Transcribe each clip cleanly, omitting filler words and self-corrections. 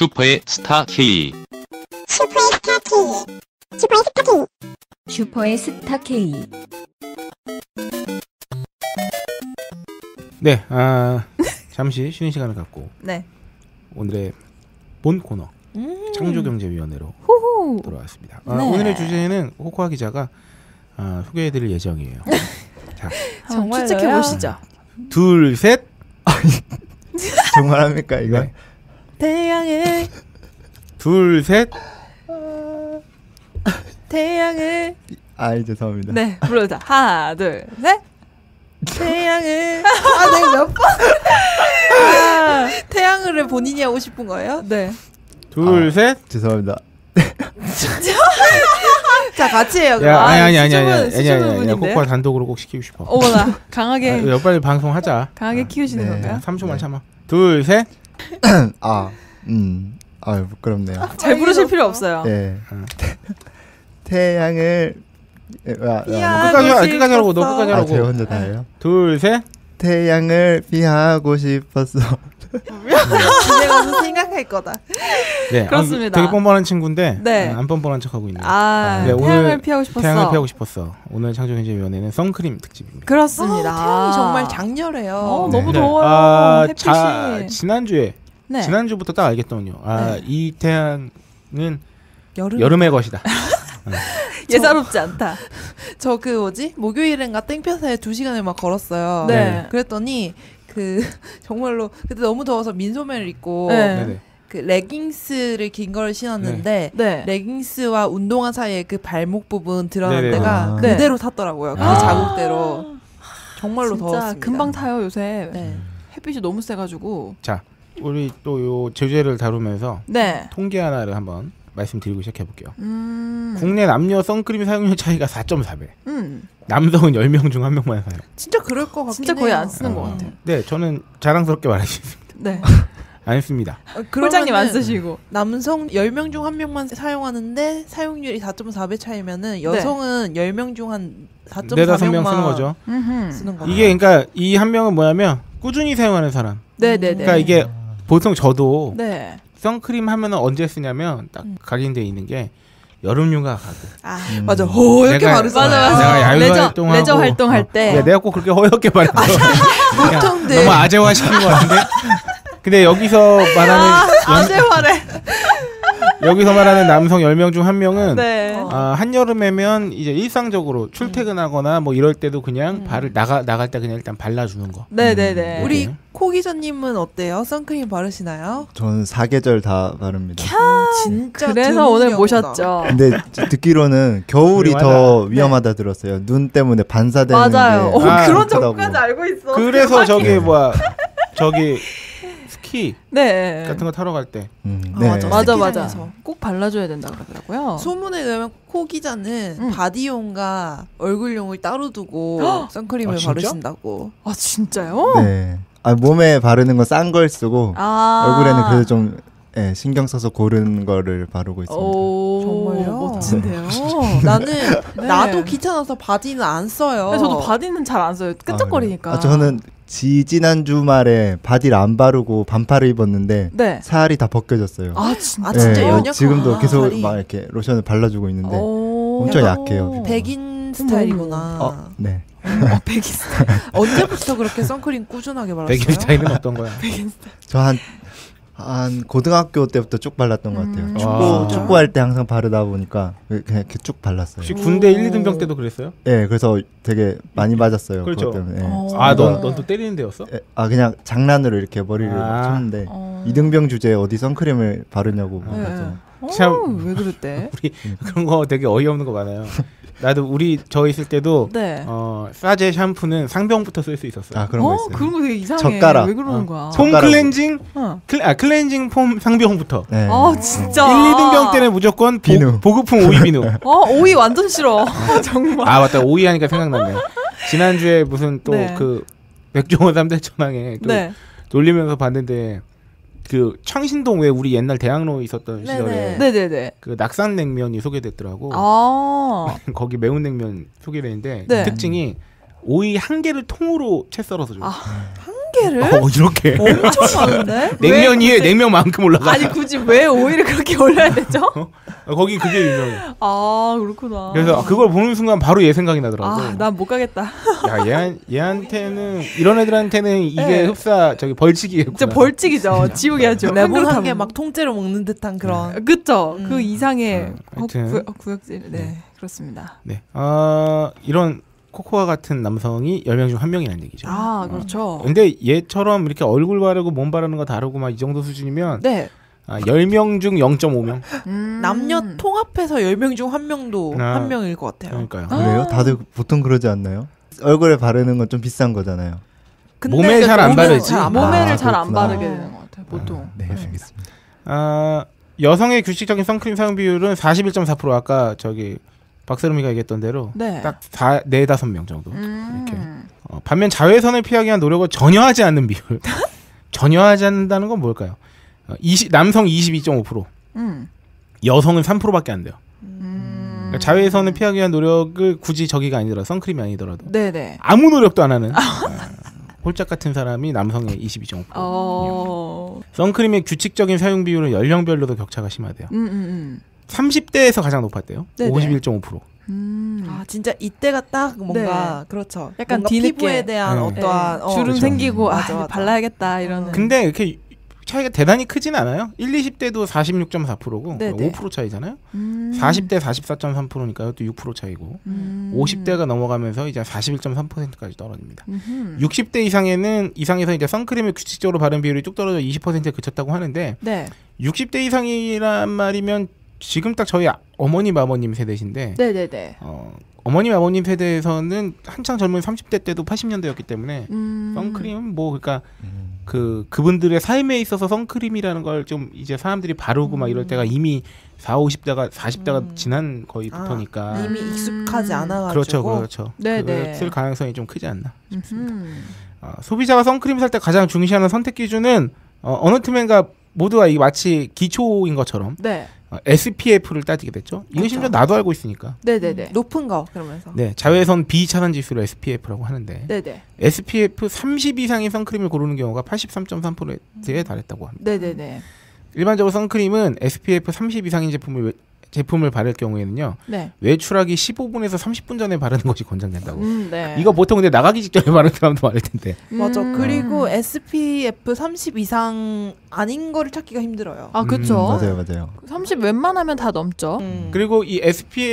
슈퍼의 스타 K. 슈퍼의 스타 K. 슈퍼의 스타 K. 슈퍼의 스타 K. 네, 잠시 쉬는 시간을 갖고 네. 오늘의 본 코너 창조경제위원회로 호호. 돌아왔습니다. 네. 오늘의 주제는 호코아 기자가 소개해드릴 예정이에요. 자, 정말 추측해 보시죠. 둘, 셋. 정말 합니까 이거? 네. 태양을 둘, 셋. 태양을 죄송합니다. 네 불러자. 하나 둘 셋. 태양을 내가 몇 번? 태양을 본인이 하고 싶은 거예요? 네. 둘, 셋. 죄송합니다. 자 같이 해요. 야, 아니. 수줍은 코코아 단독으로 꼭 시키고 싶어. 어머나 강하게 빨리 방송하자. 강하게 키우시는 네. 건가요? 3초만 참아. 둘, 셋. 부끄럽네요. 잘 부르실 필요 없어요. 네. 태양을 끝까지 하라고. 너 끝까지 하라고. 제가 혼자 다 해요. 둘, 셋. 태양을 피하고 싶었어. 집에 가서 생각할 거다. 네, 그렇습니다. 되게 뻔뻔한 친구인데 네. 안 뻔뻔한 척하고 있네요. 네, 오늘 태양을 피하고 싶었어. 태양을 피하고 싶었어. 오늘 창조경제위원회는 선크림 특집입니다. 그렇습니다. 태양이 정말 장렬해요. 너무 네. 더워요. 햇빛이. 지난주에 네. 지난주부터 딱 알겠더군요. 네. 이 태양은 여름. 여름의 것이다. 예사롭지 않다. 저 목요일인가 땡볕에 2시간을 막 걸었어요. 네. 그랬더니 정말로 그때 너무 더워서 민소매를 입고 네. 그 레깅스를 긴 걸 신었는데 네. 레깅스와 운동화 사이에 그 발목 부분 드러난 네네. 데가 아. 그대로 탔더라고요. 그 자국대로. 정말로 진짜 더웠습니다. 금방 타요 요새. 네. 햇빛이 너무 세가지고. 자, 우리 또 요 제주제를 다루면서 네. 통계 하나를 한번 말씀드리고 시작해 볼게요. 국내 남녀 선크림 사용률 차이가 4.4배. 남성은 10명 중 1명만 사요. 진짜 그럴 것 같긴 진짜 해요. 거의 안 쓰는 것 같아요. 네, 저는 자랑스럽게 말하겠습니다. 네. 안 씁니다. 회장님 안 쓰시고. 남성 10명 중 1명만 사용하는데 사용률이 4.4배 차이면은 여성은 10명 중 한 4.4명만 4-5명 쓰는 거죠. 쓰는 거예요. 이게 그러니까 이 한 명은 뭐냐면 꾸준히 사용하는 사람. 네네네. 그러니까 이게 보통 저도 네. 선크림 하면은 언제 쓰냐면 딱 각인돼 있는 게 여름휴가 가고. 맞아. 이렇게 내가- 말했어요. 내가 야외 활동하고 레저 활동할 때. 네, 내가 꼭 그렇게 허옇게 말했어. 보통 네. 너무 아재화 시킨 것 같은데. 근데 여기서 말하는 아재화래. 여기서 말하는 남성 10명 중 1명은 네. 한여름에면 이제 일상적으로 출퇴근하거나 뭐 이럴 때도 그냥 발을 나갈 때 그냥 일단 발라주는 거. 네네네. 우리 코 기자님은 어때요? 선크림 바르시나요? 저는 4계절 다 바릅니다. 진짜 그래서 오늘 모셨죠. 근데 듣기로는 겨울이 위험하다. 더 위험하다 들었어요. 눈 때문에 반사되는 맞아요. 게 그런 크다고. 정보까지 알고 있어. 그래서 저기 스키 네. 같은 거 타러 갈 때 맞아. 맞아. 스키장에서. 꼭 발라줘야 된다 그러더라고요. 소문에 의하면 코 기자는 바디용과 얼굴용을 따로 두고 선크림을 진짜? 바르신다고. 아 진짜요? 네. 몸에 바르는 건 싼 걸 쓰고 얼굴에는 그래도 좀 신경 써서 고른 거를 바르고 있습니다. 오, 정말요? 멋진데요. 나는 네. 나도 귀찮아서 바디는 안 써요. 근데 저도 바디는 잘 안 써요. 끈적거리니까. 저는 지난 주말에 바디를 안 바르고 반팔을 입었는데 네. 살이 다 벗겨졌어요. 아 진짜. 진짜 연약하구나. 지금도 계속 살이. 막 이렇게 로션을 발라주고 있는데 오. 엄청 약해요. 백인 스타일이구나. 네. 백인 스타일. 언제부터 그렇게 선크림 꾸준하게 발랐어요? 백인 스타일은 어떤 거야? 저 한 고등학교 때부터 쭉 발랐던 것 같아요. 와. 축구할 때 항상 바르다 보니까 그냥 이렇게 쭉 발랐어요. 혹시 군대 1, 2등병 때도 그랬어요? 네, 그래서 되게 많이 맞았어요. 그렇죠. 그것 때문에. 넌 또 때리는 데였어? 그냥 장난으로 이렇게 머리를 쳤는데 이등병 주제에 어디 선크림을 바르냐고 물어서 참. 왜 그랬대? 우리 그런 거 되게 어이없는 거 많아요. 나도 저 있을 때도 네. 싸제 샴푸는 상병부터 쓸 수 있었어요. 그런 거 있어요. 그런 거 되게 이상해. 젓가락. 왜 그러는 거야? 폼 젓가락으로. 클렌징 클렌징 폼 상병부터. 네. 진짜. 1, 2등병 때는 무조건 비누. 보급품 오이 비누. 오이 완전 싫어. 정말. 맞다. 오이 하니까 생각났네. 지난주에 무슨 또 네. 그 백종원 3대 천왕에 또 네. 놀리면서 봤는데 그 창신동 왜 우리 옛날 대학로 있었던 시절에 네네네. 그 낙산냉면이 소개됐더라고. 거기 매운 냉면 소개되는데 네. 특징이 오이 한 개를 통으로 채 썰어서 줘. 한 개? 개를? 이렇게. 엄청 많은데? 냉면 위에 냉면만큼 올라가. 아니 굳이 왜 오이를 그렇게 올려야 되죠? 거기 그게 유명해. 아 그렇구나. 그래서 그걸 보는 순간 바로 얘 생각이 나더라고. 난 못 가겠다. 야, 얘한테는 이런 애들한테는 이게 네. 흡사 저기 벌칙이겠구나. 진짜 벌칙이죠. 지옥이야죠. 레몬한 게 막 통째로 먹는 듯한 그런. 그쵸. 그 이상의 하여튼. 구역질. 네, 그렇습니다. 네. 이런 코코아 같은 남성이 10명 중 1명이라는 얘기죠. 아 그렇죠. 근데 얘처럼 이렇게 얼굴 바르고 몸 바르는 거 다르고 막 이 정도 수준이면 네. 10명 중 0.5명. 남녀 통합해서 10명 중 1명도 아, 1명일 것 같아요. 그러니까요. 그래요? 다들 보통 그러지 않나요? 얼굴에 바르는 건 좀 비싼 거잖아요. 근데 몸에 잘 안 바르지. 몸에를 잘 안 그렇구나. 바르게 되는 것 같아요. 보통. 네, 알겠습니다. 여성의 규칙적인 선크림 사용 비율은 41.4%. 아까 저기 박세롬이가 얘기했던 대로 네. 딱 4-5명 정도. 이렇게. 반면 자외선을 피하기 위한 노력을 전혀 하지 않는 비율. 전혀 하지 않는다는 건 뭘까요? 남성 22.5%. 여성은 3%밖에 안 돼요. 그러니까 자외선을 피하기 위한 노력을 굳이 저기가 아니더라도 선크림이 아니더라도 네네. 아무 노력도 안 하는 홀짝 같은 사람이 남성의 22.5%. 선크림의 규칙적인 사용 비율은 연령별로도 격차가 심하대요. 30대에서 가장 높았대요. 네네. 51.5%. 아 진짜 이때가 딱 뭔가 그렇죠. 약간 뭔가 뒤늦게. 피부에 대한 네. 어떠한 주름 그렇죠. 생기고 맞아, 맞아. 발라야겠다 이러는. 근데 이렇게 차이가 대단히 크진 않아요. 1, 20대도 46.4%고 네네. 5% 차이잖아요. 40대 44.3%니까요. 또 6% 차이고 50대가 넘어가면서 이제 41.3%까지 떨어집니다. 60대 이상에서 이제 선크림을 규칙적으로 바른 비율이 쭉 떨어져 20%에 그쳤다고 하는데 네. 60대 이상이란 말이면 지금 딱 저희 어머님 아버님 세대신데 네네네. 어머님 아버님 세대에서는 한창 젊은 30대 때도 80년대였기 때문에 선크림은 뭐 그러니까 그분들의 삶에 있어서 선크림이라는 걸 좀 이제 사람들이 바르고 막 이럴 때가 이미 40대가 지난 거의 부터니까 이미 익숙하지 않아가지고 그렇죠. 네네. 쓸 가능성이 좀 크지 않나 싶습니다. 소비자가 선크림 살 때 가장 중시하는 선택 기준은 어느 틈엔가 모두가 이 마치 기초인 것처럼 네. SPF를 따지게 됐죠. 이거 심지어 나도 알고 있으니까. 네네네. 높은 거 그러면서 네, 자외선 비차단 지수를 SPF라고 하는데 네네. SPF 30 이상의 선크림을 고르는 경우가 83.3%에 달했다고 합니다. 네네네. 일반적으로 선크림은 SPF 30 이상인 제품을 바를 경우에는요. 네. 외출하기 15분에서 30분 전에 바르는 것이 권장된다고. 네. 이거 보통 근데 나가기 직전에 바르는 사람도 많을 텐데. 맞아. 그리고 SPF 30 이상 아닌 거를 찾기가 힘들어요. 아 그쵸. 맞아요. 30 웬만하면 다 넘죠. 그리고 이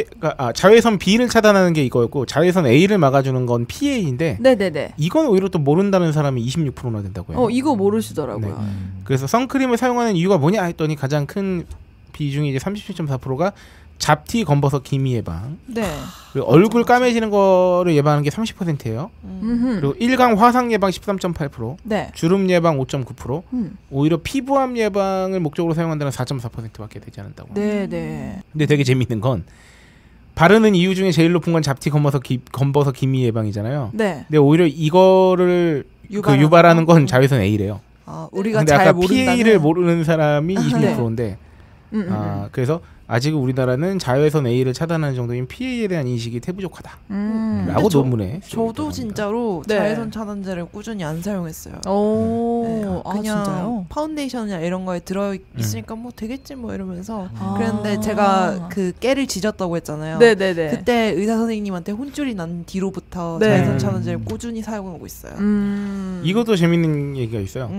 자외선 B를 차단하는 게 이거였고 자외선 A를 막아주는 건 PA인데 네네네. 이건 오히려 또 모른다는 사람이 26%나 된다고 해요. 이거 모르시더라고요. 네. 그래서 선크림을 사용하는 이유가 뭐냐 했더니 가장 큰 비중이 이제 37.4%가 잡티, 검버섯, 기미 예방. 네. 그리고 얼굴 까매지는 거를 예방하는 게 30%예요. 그리고 일광 화상 예방 13.8%, 네. 주름 예방 5.9%, 오히려 피부암 예방을 목적으로 사용한다는 4.4%밖에 되지 않는다고. 네네. 근데 되게 재밌는 건 바르는 이유 중에 제일 높은 건 잡티, 검버섯, 기미 예방이잖아요. 네. 근데 오히려 이거를 유발하는 건 자외선 A래요. 우리가 근데 잘 아까 모른다는 PA를 모르는 사람이 26%인데 그래서 아직 우리나라는 자외선 A를 차단하는 정도인 PA에 대한 인식이 태부족하다. 라고 논문에. 저도 진짜로 네. 자외선 차단제를 꾸준히 안 사용했어요. 오, 그냥 진짜요? 파운데이션이나 이런 거에 들어 있으니까 뭐 되겠지 뭐 이러면서 그랬는데 제가 그 깨를 지졌다고 했잖아요. 네네네. 그때 의사 선생님한테 혼쭐이 난 뒤로부터 네. 자외선 차단제를 꾸준히 사용하고 있어요. 이것도 재밌는 얘기가 있어요.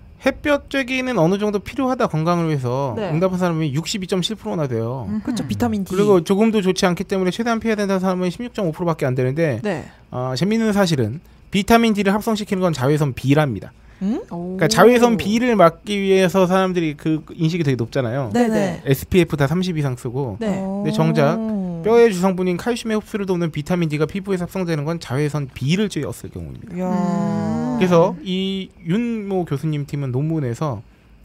햇볕 쬐기는 어느 정도 필요하다 건강을 위해서 네. 응답한 사람이 62.7%나 돼요. 그렇죠. 비타민 D. 그리고 조금도 좋지 않기 때문에 최대한 피해야 된다는 사람은 16.5%밖에 안 되는데 네. 재밌는 사실은 비타민 D를 합성시키는 건 자외선 B랍니다. 오. 그러니까 자외선 B를 막기 위해서 사람들이 그 인식이 되게 높잖아요. 네네. SPF 다 30 이상 쓰고 네. 근데 정작 뼈의 주성분인 칼슘의 흡수를 돕는 비타민 D가 피부에 합성되는 건 자외선 B를 쬐었을 경우입니다. 그래서 이 윤모 교수님 팀은 논문에서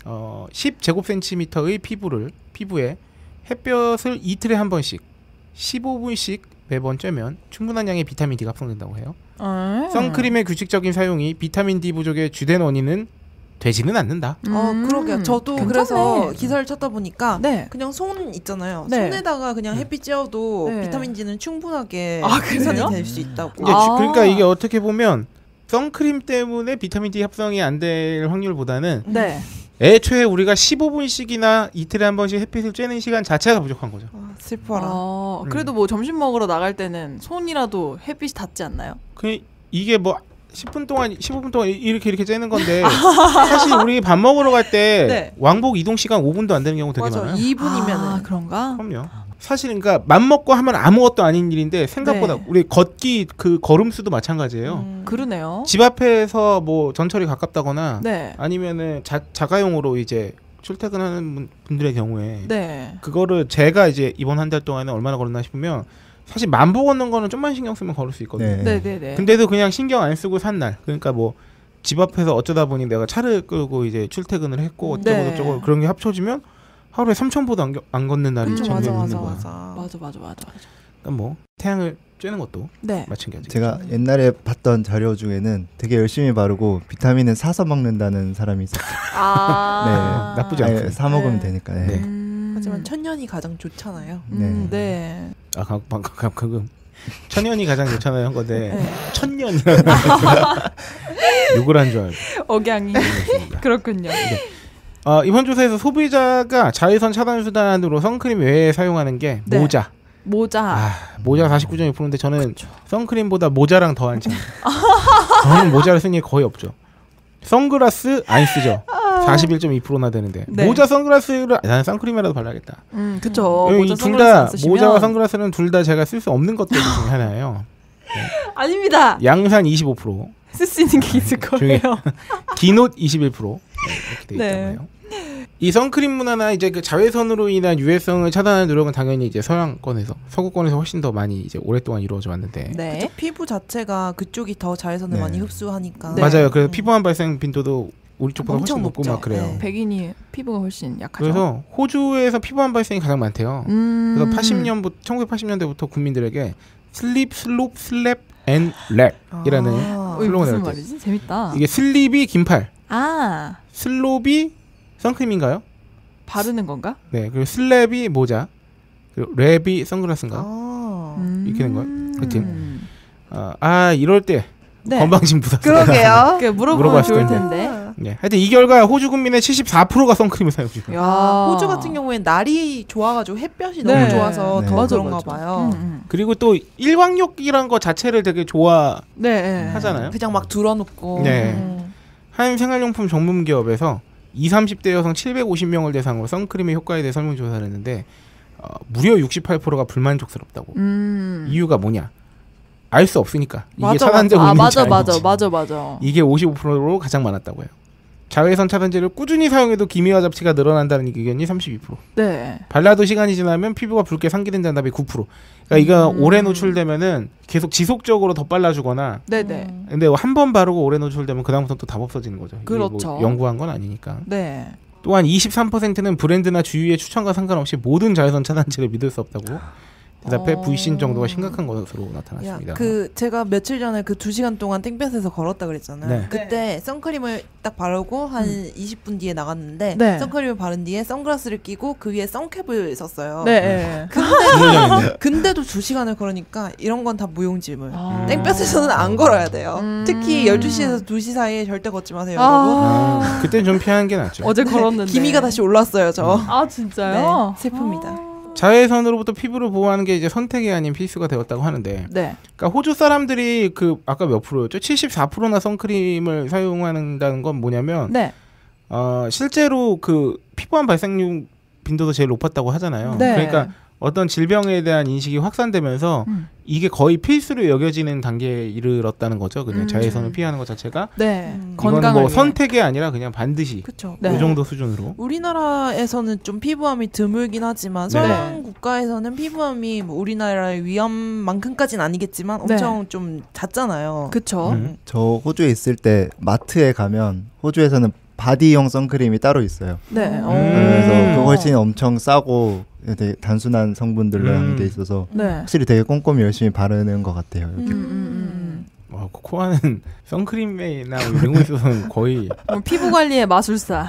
10제곱센티미터의 피부에 햇볕을 이틀에 한 번씩 15분씩 매번 쬐면 충분한 양의 비타민 D가 합성된다고 해요. 선크림의 규칙적인 사용이 비타민 D 부족의 주된 원인은 되지는 않는다. 그러게요. 저도 괜찮네. 그래서 기사를 찾다 보니까 네. 그냥 손 있잖아요. 네. 손에다가 그냥 햇빛 쬐어도 네. 비타민 D는 충분하게 아, 그래요? 생산이 될 수 있다고. 이제 그러니까 이게 어떻게 보면 선크림 때문에 비타민 D 합성이 안 될 확률보다는 네. 애초에 우리가 15분씩이나 이틀에 한 번씩 햇빛을 쬐는 시간 자체가 부족한 거죠. 슬퍼라. 그래도 뭐 점심 먹으러 나갈 때는 손이라도 햇빛이 닿지 않나요? 이게 뭐 10분 동안 15분 동안 이렇게 쬐는 건데 사실 우리 밥 먹으러 갈 때 네. 왕복 이동 시간 5분도 안 되는 경우 되게 맞아. 많아요. 2분이면은 그런가? 그럼요. 사실 그러니까 맘 먹고 하면 아무것도 아닌 일인데 생각보다 네. 우리 걷기 그 걸음수도 마찬가지예요. 그러네요. 집 앞에서 뭐 전철이 가깝다거나 네. 아니면은 자가용으로 이제 출퇴근하는 분들의 경우에 네. 그거를 제가 이제 이번 한 달 동안에 얼마나 걸었나 싶으면 사실 만보 걷는 거는 좀만 신경 쓰면 걸을 수 있거든요. 네. 네네네. 근데도 그냥 신경 안 쓰고 산 날, 그러니까 뭐 집 앞에서 어쩌다 보니 내가 차를 끌고 이제 출퇴근을 했고 어쩌고 네. 저쩌고 그런 게 합쳐지면 하루에 3,000보도 안 걷는 날이 그쵸, 종종 맞아, 있는 거야. 맞아. 그러니까 뭐 태양을 쬐는 것도 네. 마찬가지. 제가 옛날에 봤던 자료 중에는 되게 열심히 바르고 비타민은 사서 먹는다는 사람이 있었어요. 아. 네, 나쁘지 않고. 사 먹으면 네. 되니까. 네. 네. 하지만 천년이 가장 좋잖아요. 네. 네. 아, 방금 천년이 가장 좋잖아요 한 건데 네. 천년이라는 욕을 한 줄 알고. 억양이 그렇군요. 이번 조사에서 소비자가 자외선 차단 수단으로 선크림 외에 사용하는 게 네. 모자. 모자. 모자 49.2%인데 저는 선크림보다 모자랑 더 많지 않아요. 저는 모자를 쓴 게 거의 없죠. 선글라스 안 쓰죠. 41.2%나 되는데 네. 모자 선글라스를 나는 선크림이라도 발라야겠다. 그쵸. 모자 둘 선글라스 안 다 쓰시면 모자와 선글라스는 둘 다 제가 쓸 수 없는 것들 중에 하나예요. 아닙니다. 양산 25%, 쓸 수 있는 게 있을 거예요. 기노 21% 이렇게 돼 네. 있잖아요. 이 선크림 문화나 이제 그 자외선으로 인한 유해성을 차단하는 노력은 당연히 이제 서양권에서 서구권에서 훨씬 더 많이 이제 오랫동안 이루어져 왔는데 네. 피부 자체가 그쪽이 더 자외선을 네. 많이 흡수하니까. 네. 맞아요. 그래서 피부암 발생 빈도도 우리 쪽보다 훨씬 엄청 높고 높죠. 막 그래요. 네. 백인이 피부가 훨씬 약하죠. 그래서 호주에서 피부암 발생이 가장 많대요. 그래서 1980년대부터 국민들에게 슬립, 슬롭, 슬랩 앤 랩이라는 어이, 슬로건을 무슨 할 때. 말이지? 재밌다. 이게 슬립이 긴팔, 아, 슬롭이 선크림인가요? 바르는 건가? 네, 그리고 슬랩이 모자, 그리고 랩이 선글라스인가? 이렇게 된 거예요. 하여튼 이럴 때 네. 건방진 부사. 그러게요. 물어보면 물어봤을 좋을 텐데. 텐데. 네, 하여튼 이 결과 호주 국민의 74%가 선크림을 사용 중이에요. 야, 호주 같은 경우엔 날이 좋아가지고 햇볕이 네. 너무 좋아서 네. 더 맞아, 그런가 맞아. 봐요. 그리고 또 일광욕이란 거 자체를 되게 좋아하잖아요. 네. 그냥 막 들어놓고. 네. 한 생활용품 전문 기업에서 20, 30대 여성 750명을 대상으로 선크림의 효과에 대해 설문조사를 했는데 무려 68%가 불만족스럽다고. 이유가 뭐냐? 알 수 없으니까. 이게 차단되고 있는지 알지. 맞아. 이게 55%로 가장 많았다고 해요. 자외선 차단제를 꾸준히 사용해도 기미와 잡티가 늘어난다는 의견이 32%. 네. 발라도 시간이 지나면 피부가 붉게 상기된다는 답이 9%. 그러니까 이거 오래 노출되면은 계속 지속적으로 더 발라주거나. 네네. 근데 한 번 바르고 오래 노출되면 그다음부터 또 답 없어지는 거죠. 이게 그렇죠. 뭐 연구한 건 아니니까. 네. 또한 23%는 브랜드나 주위의 추천과 상관없이 모든 자외선 차단제를 믿을 수 없다고 대답해 불신 정도가 심각한 것으로 나타났습니다. 제가 며칠 전에 그 2시간 동안 땡볕에서 걸었다 그랬잖아요. 네. 그때 선크림을 딱 바르고 한 20분 뒤에 나갔는데 네. 선크림을 바른 뒤에 선글라스를 끼고 그 위에 선캡을 썼어요. 네. 근데도 2시간을 걸으니까 이런 건 다 무용지물. 아. 땡볕에서는 안 걸어야 돼요. 특히 12시에서 2시 사이에 절대 걷지 마세요, 여러분. 그때는 좀 피하는 게 낫죠. 어제 걸었는데. 기미가 다시 올랐어요, 저. 아, 진짜요? 네, 슬픕니다. 자외선으로부터 피부를 보호하는 게 이제 선택이 아닌 필수가 되었다고 하는데, 네. 그러니까 호주 사람들이 아까 몇 프로였죠? 74%나 선크림을 사용한다는 건 뭐냐면, 네. 실제로 그 피부암 발생 빈도도 제일 높았다고 하잖아요. 네. 그러니까 어떤 질병에 대한 인식이 확산되면서 이게 거의 필수로 여겨지는 단계에 이르렀다는 거죠. 그냥 자외선을 피하는 것 자체가. 네. 이거는 건강을 뭐 위해. 선택이 아니라 그냥 반드시 그렇죠. 네. 그 정도 수준으로. 우리나라에서는 좀 피부암이 드물긴 하지만 네. 서양 국가에서는 피부암이 뭐 우리나라의 위험만큼까지는 아니겠지만 엄청 좀 잦잖아요. 그쵸. 저 호주에 있을 때 마트에 가면 호주에서는 바디용 선크림이 따로 있어요. 네. 그래서 그 훨씬 엄청 싸고 되게 단순한 성분들로 한 게 있어서 네. 확실히 되게 꼼꼼히 열심히 바르는 것 같아요. 이렇게. 코코아는 선크림이나 이런 거 있어서는 거의 피부 관리의 마술사.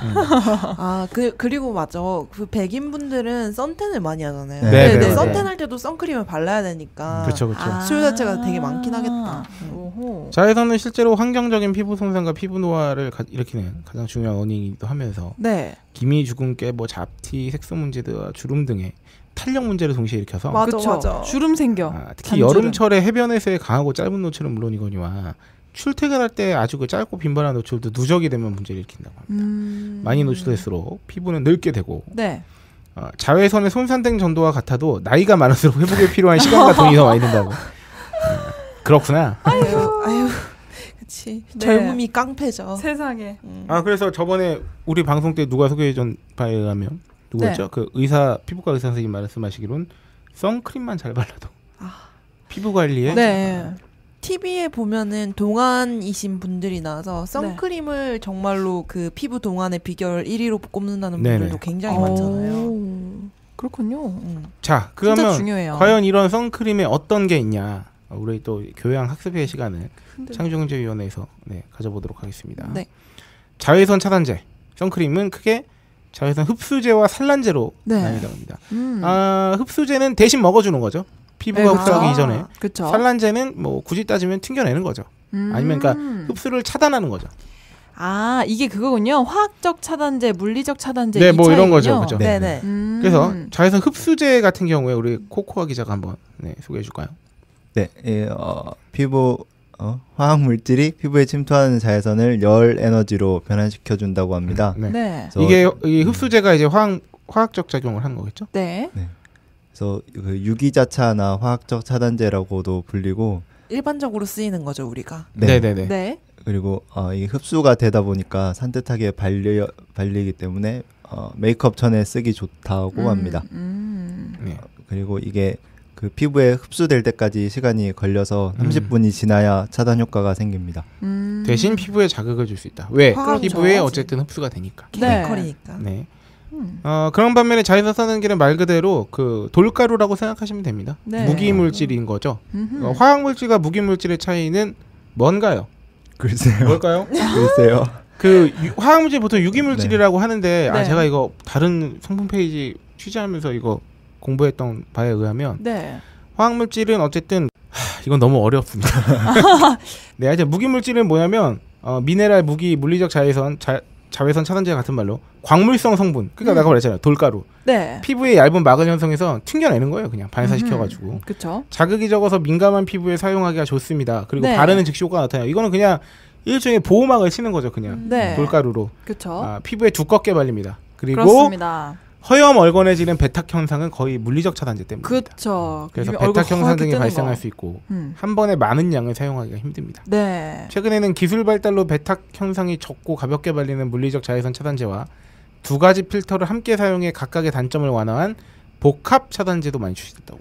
그리고 맞아. 그 백인 분들은 선탠을 많이 하잖아요. 네, 근데 선탠 할 때도 선크림을 발라야 되니까. 그렇죠. 술 자체가 되게 많긴 하겠다. 자외선은 실제로 환경적인 피부 손상과 피부 노화를 일으키는 가장 중요한 원인이기도 하면서 네. 기미, 주근깨, 잡티, 색소 문제와 주름 등의 탄력 문제를 동시에 일으켜서 맞아. 주름 생겨. 특히 잔주름. 여름철에 해변에서의 강하고 짧은 노출은 물론이거니와 출퇴근할 때 아주 그 짧고 빈번한 노출도 누적이 되면 문제를 일으킨다고 합니다. 많이 노출될수록 피부는 늙게 되고 네. 자외선의 손상된 정도와 같아도 나이가 많을수록 회복에 필요한 시간과 돈이 더 많이 든다고. 그렇구나. 아유. 그치. 네. 젊음이 깡패죠. 세상에. 그래서 저번에 우리 방송 때 누가 소개해준 바에 의하면 누구였죠? 네. 그 피부과 의사 선생님 말씀하시기로는 선크림만 잘 발라도 피부 관리에 네. TV에 보면은 동안이신 분들이 나와서 선크림을 정말로 그 피부 동안의 비결 1위로 꼽는다는 네네. 분들도 굉장히 많잖아요. 그렇군요. 자, 진짜 그러면 중요해요. 과연 이런 선크림에 어떤 게 있냐? 우리 또 교양 학습의 시간을 창조경제위원회에서 가져보도록 하겠습니다. 네. 자외선 차단제, 선크림은 크게 자외선 흡수제와 산란제로 네. 나뉘다고 합니다. 흡수제는 대신 먹어주는 거죠. 피부가 네, 흡수하기 그렇죠. 이전에. 그쵸. 산란제는 뭐 굳이 따지면 튕겨내는 거죠. 아니면 그러니까 흡수를 차단하는 거죠. 이게 그거군요. 화학적 차단제, 물리적 차단제. 네, 이 뭐 이런 거죠. 차이군요. 그죠? 네네. 그래서 자외선 흡수제 같은 경우에 우리 코코아 기자가 한번 소개해 줄까요? 네, 피부 화학 물질이 피부에 침투하는 자외선을 열 에너지로 변환시켜 준다고 합니다. 네. 이게 이 흡수제가 이제 화학적 작용을 하는 거겠죠? 네. 그래서 그 유기자차나 화학적 차단제라고도 불리고 일반적으로 쓰이는 거죠, 우리가. 네네네. 네. 그리고 이 흡수가 되다 보니까 산뜻하게 발리기 때문에 메이크업 전에 쓰기 좋다고 합니다. 네. 그리고 이게 그 피부에 흡수될 때까지 시간이 걸려서 30분이 지나야 차단 효과가 생깁니다. 대신 피부에 자극을 줄 수 있다. 왜? 그렇죠. 피부에 어쨌든 흡수가 되니까. 케미컬이니까. 네. 그런 반면에 자외선 차단기는 말 그대로 그 돌가루라고 생각하시면 됩니다. 네. 무기 물질인 거죠. 화학 물질과 무기 물질의 차이는 뭔가요? 글쎄요. 뭘까요? 글쎄요. 화학 물질 보통 유기 물질이라고 하는데 네. 제가 이거 다른 성분 페이지 취재하면서 이거 공부했던 바에 의하면 네. 화학 물질은 어쨌든 이건 너무 어렵습니다. 네, 하여튼 무기 물질은 뭐냐면 미네랄, 무기, 물리적 자외선, 자외선 차단제 같은 말로 광물성 성분. 그러니까 내가 말했잖아요. 돌가루. 네. 피부에 얇은 막을 형성해서 튕겨내는 거예요. 그냥 반사시켜가지고. 그렇죠. 자극이 적어서 민감한 피부에 사용하기가 좋습니다. 그리고 네. 바르는 즉시 효과가 나타나요. 이거는 그냥 일종의 보호막을 치는 거죠. 그냥 네. 돌가루로. 그렇죠. 피부에 두껍게 발립니다. 그리고 그렇습니다. 허염 얼건해지는 배탁 현상은 거의 물리적 차단제 때문입니다. 그렇죠. 그래서 얼굴 배탁 현상 허옇게 등이 뜨는 발생할 거. 수 있고 음. 한 번에 많은 양을 사용하기가 힘듭니다. 네. 최근에는 기술 발달로 배탁 현상이 적고 가볍게 발리는 물리적 자외선 차단제와 두 가지 필터를 함께 사용해 각각의 단점을 완화한 복합 차단제도 많이 출시됐다고.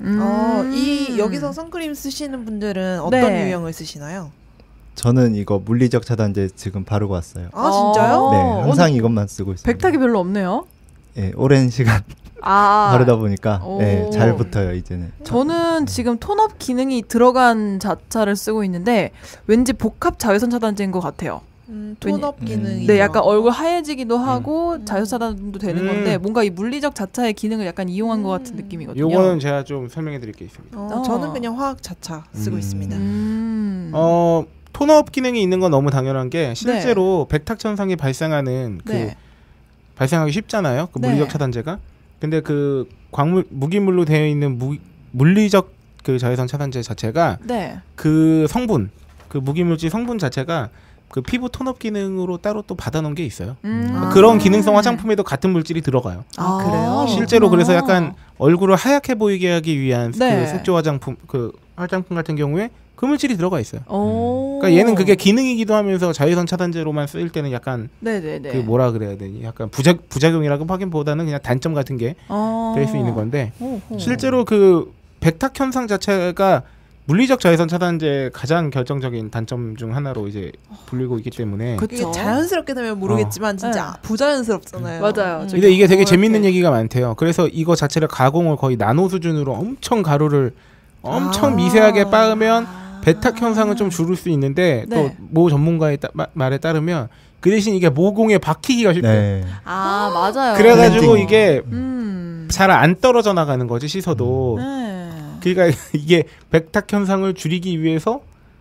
여기서 선크림 쓰시는 분들은 어떤 네. 유형을 쓰시나요? 저는 이거 물리적 차단제 지금 바르고 왔어요. 진짜요? 네, 항상 이것만 쓰고 있습니다. 백탁이 별로 없네요. 네, 오랜 시간 바르다 보니까 잘 붙어요 이제는. 저는 지금 톤업 기능이 들어간 자차를 쓰고 있는데 왠지 복합 자외선 차단제인 것 같아요. 톤업 기능이. 네, 약간 얼굴 하얘지기도 하고 자외선 차단도 되는 건데 뭔가 이 물리적 자차의 기능을 약간 이용한 것 같은 느낌이거든요. 요거는 제가 좀 설명해 드릴 게 있습니다. 저는 그냥 화학 자차 쓰고 있습니다. 톤업 기능이 있는 건 너무 당연한 게 실제로 백탁 현상이 발생하는 발생하기 쉽잖아요. 그 물리적 차단제가. 근데 그 무기물로 되어 있는 물리적 그 자외선 차단제 자체가 그 성분, 그 무기물질 성분 자체가 그 피부 톤업 기능으로 따로 또 받아놓은 게 있어요. 그런 기능성 화장품에도 같은 물질이 들어가요. 그래요? 실제로 그래서 약간 얼굴을 하얗게 보이게 하기 위한 그 색조 화장품, 그 화장품 같은 경우에 그 물질이 들어가 있어요. 그러니까 얘는 그게 기능이기도 하면서 자외선 차단제로만 쓰일 때는 약간 그 뭐라 그래야 되니? 약간 부작용이라고 하기보다는 그냥 단점 같은 게 될 수 있는 건데 실제로 그 백탁 현상 자체가 물리적 자외선 차단제 가장 결정적인 단점 중 하나로 이제 불리고 있기 때문에 이게 자연스럽게 되면 모르겠지만 진짜 부자연스럽잖아요. 맞아요. 근데 이게 되게 재밌는 얘기가 많대요. 그래서 이거 자체를 가공을 거의 나노 수준으로 엄청 가루를 엄청 미세하게 빻으면 배탁 현상은 좀 줄일 수 있는데 네. 또 모 전문가의 말에 따르면 그 대신 이게 모공에 박히기가 쉽대요. 네. 아 맞아요. 그래가지고 클렌징. 이게 음. 잘 안 떨어져 나가는 거지 씻어도. 네. 그러니까 이게 백탁 현상을 줄이기 위해서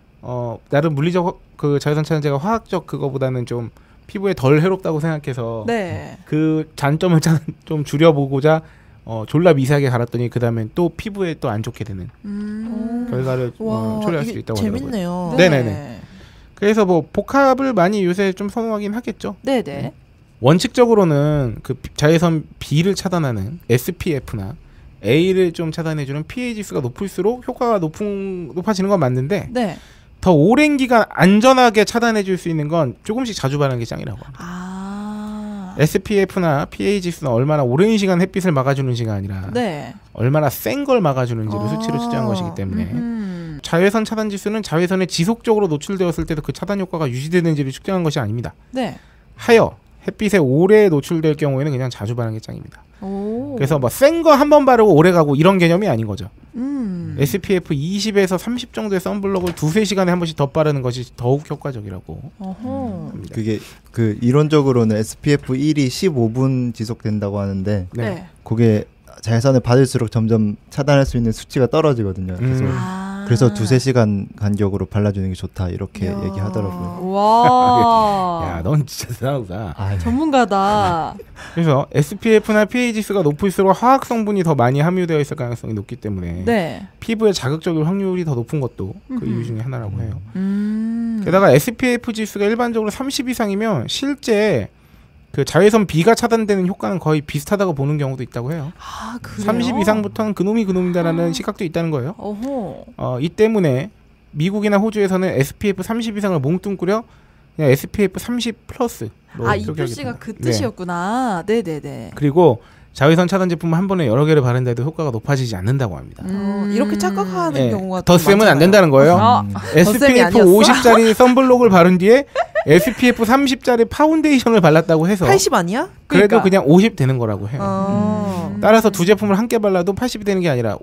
나름 물리적 그 자외선 차단제가 화학적 그거보다는 좀 피부에 덜 해롭다고 생각해서 네. 그 단점을 좀 줄여보고자 졸라 미세하게 갈았더니 그 다음엔 또 피부에 또 안 좋게 되는 결과를 초래할 수 이게 있다고 하더라고요. 재밌네요. 네네네. 그래서 뭐 복합을 많이 요새 좀 선호하긴 하겠죠. 네네. 원칙적으로는 그 자외선 B를 차단하는 SPF나 A를 좀 차단해주는 PA 지수가 높을수록 효과가 높아지는 건 맞는데 네. 더 오랜 기간 안전하게 차단해줄 수 있는 건 조금씩 자주 바르는 게 짱이라고 합니다. 아. SPF나 PA 지수는 얼마나 오랜 시간 햇빛을 막아주는 시가 아니라 네. 얼마나 센 걸 막아주는지를 수치로 측정한 것이기 때문에 자외선 차단 지수는 자외선에 지속적으로 노출되었을 때도 그 차단 효과가 유지되는지를 측정한 것이 아닙니다. 네. 하여 햇빛에 오래 노출될 경우에는 그냥 자주 바르는 게 짱입니다. 오. 그래서 뭐 센 거 한 번 바르고 오래 가고 이런 개념이 아닌 거죠. SPF 20에서 30 정도의 선블록을 2-3시간에 한 번씩 더 바르는 것이 더욱 효과적이라고 합니다. 그게 그 이론적으로는 SPF 1이 15분 지속된다고 하는데 네. 네. 그게 자외선을 받을수록 점점 차단할 수 있는 수치가 떨어지거든요. 그래서 그래서 2-3시간 간격으로 발라주는 게 좋다 이렇게 야. 얘기하더라고요. 와. 야, 넌 진짜 대단하다. 아, 전문가다. 그래서 SPF나 PA 지수가 높을수록 화학 성분이 더 많이 함유되어 있을 가능성이 높기 때문에 네. 피부에 자극적일 확률이 더 높은 것도 그 이유 중에 하나라고 해요. 음. 게다가 SPF 지수가 일반적으로 30 이상이면 실제 그 자외선 B가 차단되는 효과는 거의 비슷하다고 보는 경우도 있다고 해요. 아, 그래요? 30 이상부터는 그놈이 그놈이다라는 시각도 있다는 거예요. 어허. 이 때문에 미국이나 호주에서는 SPF 30 이상을 몽뚱꾸려 그냥 SPF 30 플러스로 아, 이 표시가 그 뜻이었구나. 네, 네, 네. 그리고 자외선 차단 제품을 한 번에 여러 개를 바른다 해도 효과가 높아지지 않는다고 합니다. 이렇게 착각하는 네, 경우가 더 세면 안 된다는 거예요. 덧셈이 SPF 아니었어? 50짜리 선블록을 바른 뒤에 SPF 30짜리 파운데이션을 발랐다고 해서 80 아니야? 그래도 그러니까. 그냥 50 되는 거라고 해요. 따라서 두 제품을 함께 발라도 80이 되는 게 아니라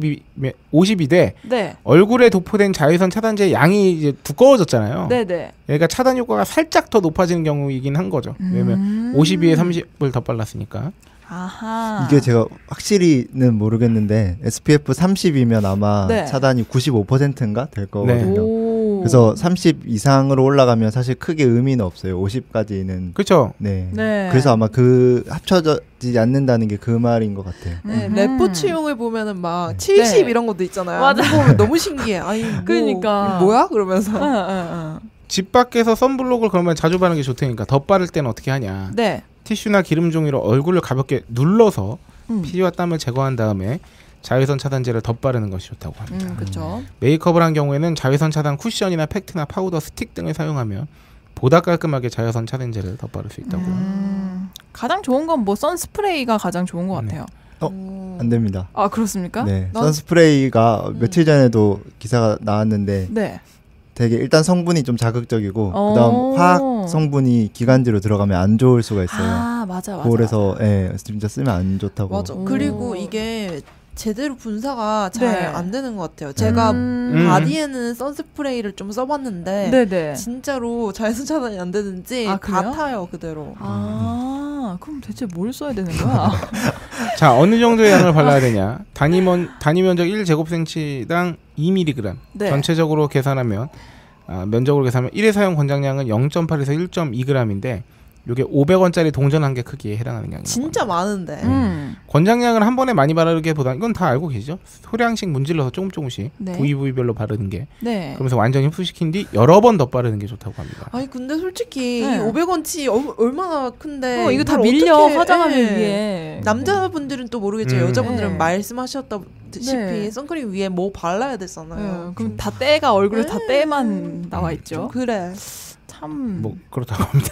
50이 돼 네. 얼굴에 도포된 자외선 차단제의 양이 이제 두꺼워졌잖아요. 네, 네. 그러니까 차단 효과가 살짝 더 높아지는 경우이긴 한 거죠. 왜냐면 52에 30을 더 발랐으니까. 아하. 이게 제가 확실히는 모르겠는데 SPF 30이면 아마 네. 차단이 95%인가 될 거거든요. 오. 그래서 30 이상으로 올라가면 사실 크게 의미는 없어요. 50까지는. 그렇죠. 네. 네. 그래서 아마 그 합쳐지지 않는다는 게 그 말인 것 같아요. 네, 음흠. 레포츠용을 보면은 막 70 네. 이런 것도 있잖아요. 맞아. 그거 보면 너무 신기해. 아니, 뭐, 그러니까. 이거 뭐야? 응, 그러면서. 응, 응. 집 밖에서 선블록을 그러면 자주 바르는 게 좋다니까 더 바를 때는 어떻게 하냐. 네. 티슈나 기름 종이로 얼굴을 가볍게 눌러서 음. 피와 땀을 제거한 다음에 자외선 차단제를 덧바르는 것이 좋다고 합니다. 그렇죠. 메이크업을 한 경우에는 자외선 차단 쿠션이나 팩트나 파우더, 스틱 등을 사용하면 보다 깔끔하게 자외선 차단제를 덧바를 수 있다고. 가장 좋은 건 뭐 선스프레이가 가장 좋은 것 네. 같아요. 안 됩니다. 아, 그렇습니까? 네. 난- 선스프레이가 며칠 전에도 기사가 나왔는데 네. 되게 일단 성분이 좀 자극적이고 오. 그다음 화학 성분이 기관지로 들어가면 안 좋을 수가 있어요. 아, 맞아, 맞아. 그래서 예, 진짜 쓰면 안 좋다고. 맞아. 오. 그리고 이게 제대로 분사가 잘 네. 안 되는 것 같아요. 제가 음. 바디에는 선스프레이를 좀 써봤는데 네네. 진짜로 자외선 차단이 안 되는지 아, 그래요? 같아요 그대로. 아, 그럼 대체 뭘 써야 되는 거야? 자, 어느 정도의 양을 발라야 되냐? 단위 면적 1제곱센치당 2mg. 네. 전체적으로 계산하면 면적으로 계산하면 1회 사용 권장량은 0.8에서 1.2g인데 이게 500원짜리 동전 한 개 크기에 해당하는 양이에요. 진짜 많은데. 권장량을 한 번에 많이 바르기보다 이건 다 알고 계시죠? 소량씩 문질러서 조금씩 네. 부위별로 바르는 게 네. 그러면서 완전히 흡수시킨 뒤 여러 번 더 바르는 게 좋다고 합니다. 아니 근데 솔직히 네. 이 500원치 얼마나 큰데 이거 다 이걸 밀려 어떻게 화장하기 해. 위해. 남자분들은 또 모르겠죠. 여자분들은 네. 말씀하셨다시피 네. 선크림 위에 뭐 발라야 되잖아요. 네, 그럼 다 때가 얼굴에 다 네. 때만 나와 좀 있죠. 그래. 참. 뭐 그렇다고 합니다.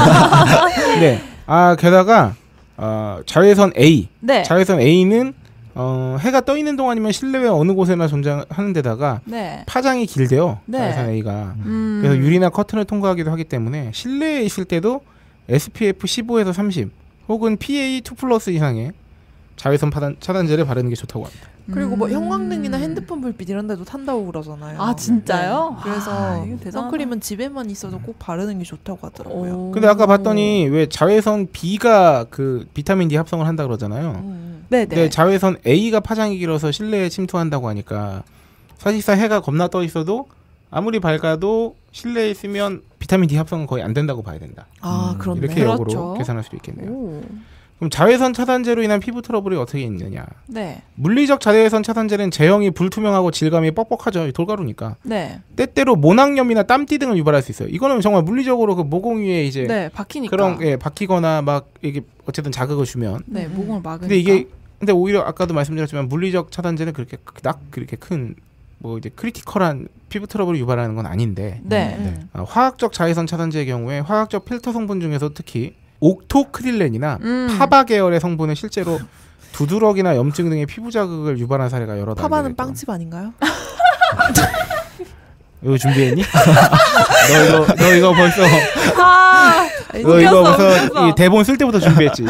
네. 게다가 자외선 A. 네. 자외선 A는 해가 떠 있는 동안이면 실내외 어느 곳에나 존재하는 데다가 네. 파장이 길대요. 네. 자외선 A가. 그래서 유리나 커튼을 통과하기도 하기 때문에 실내에 있을 때도 SPF 15에서 30 혹은 PA2+ 이상의 자외선 차단제를 바르는 게 좋다고 합니다. 그리고 뭐 형광등이나 핸드폰 불빛 이런 데도 탄다고 그러잖아요. 아 진짜요? 네. 그래서 이거 대단하다. 선크림은 집에만 있어도 꼭 바르는 게 좋다고 하더라고요. 근데 아까 봤더니 왜 자외선 B가 그 비타민 D 합성을 한다 그러잖아요. 네네. 근데 자외선 A가 파장이 길어서 실내에 침투한다고 하니까 사실상 해가 겁나 떠 있어도 아무리 밝아도 실내에 있으면 비타민 D 합성은 거의 안 된다고 봐야 된다. 아 그렇네. 이렇게 역으로 그렇죠. 계산할 수도 있겠네요. 오. 그럼 자외선 차단제로 인한 피부 트러블이 어떻게 있느냐? 네. 물리적 자외선 차단제는 제형이 불투명하고 질감이 뻑뻑하죠. 돌가루니까. 네. 때때로 모낭염이나 땀띠 등을 유발할 수 있어요. 이거는 정말 물리적으로 그 모공 위에 이제 네. 박히니까. 그런 박히거나 막 이게 어쨌든 자극을 주면. 네. 모공을 막으니까. 근데 이게 근데 오히려 아까도 말씀드렸지만 물리적 차단제는 그렇게 큰 뭐 이제 크리티컬한 피부 트러블을 유발하는 건 아닌데 네. 화학적 자외선 차단제의 경우에 화학적 필터 성분 중에서 특히 옥토크릴렌이나 파바 계열의 성분은 실제로 두드러기나 염증 등의 피부 자극을 유발한 사례가 여러 다 파바는 빵집 아닌가요? 이거 준비했니? 너 이거 벌써 너 웃겼어, 이거 벌써 웃겼어. 이 대본 쓸 때부터 준비했지.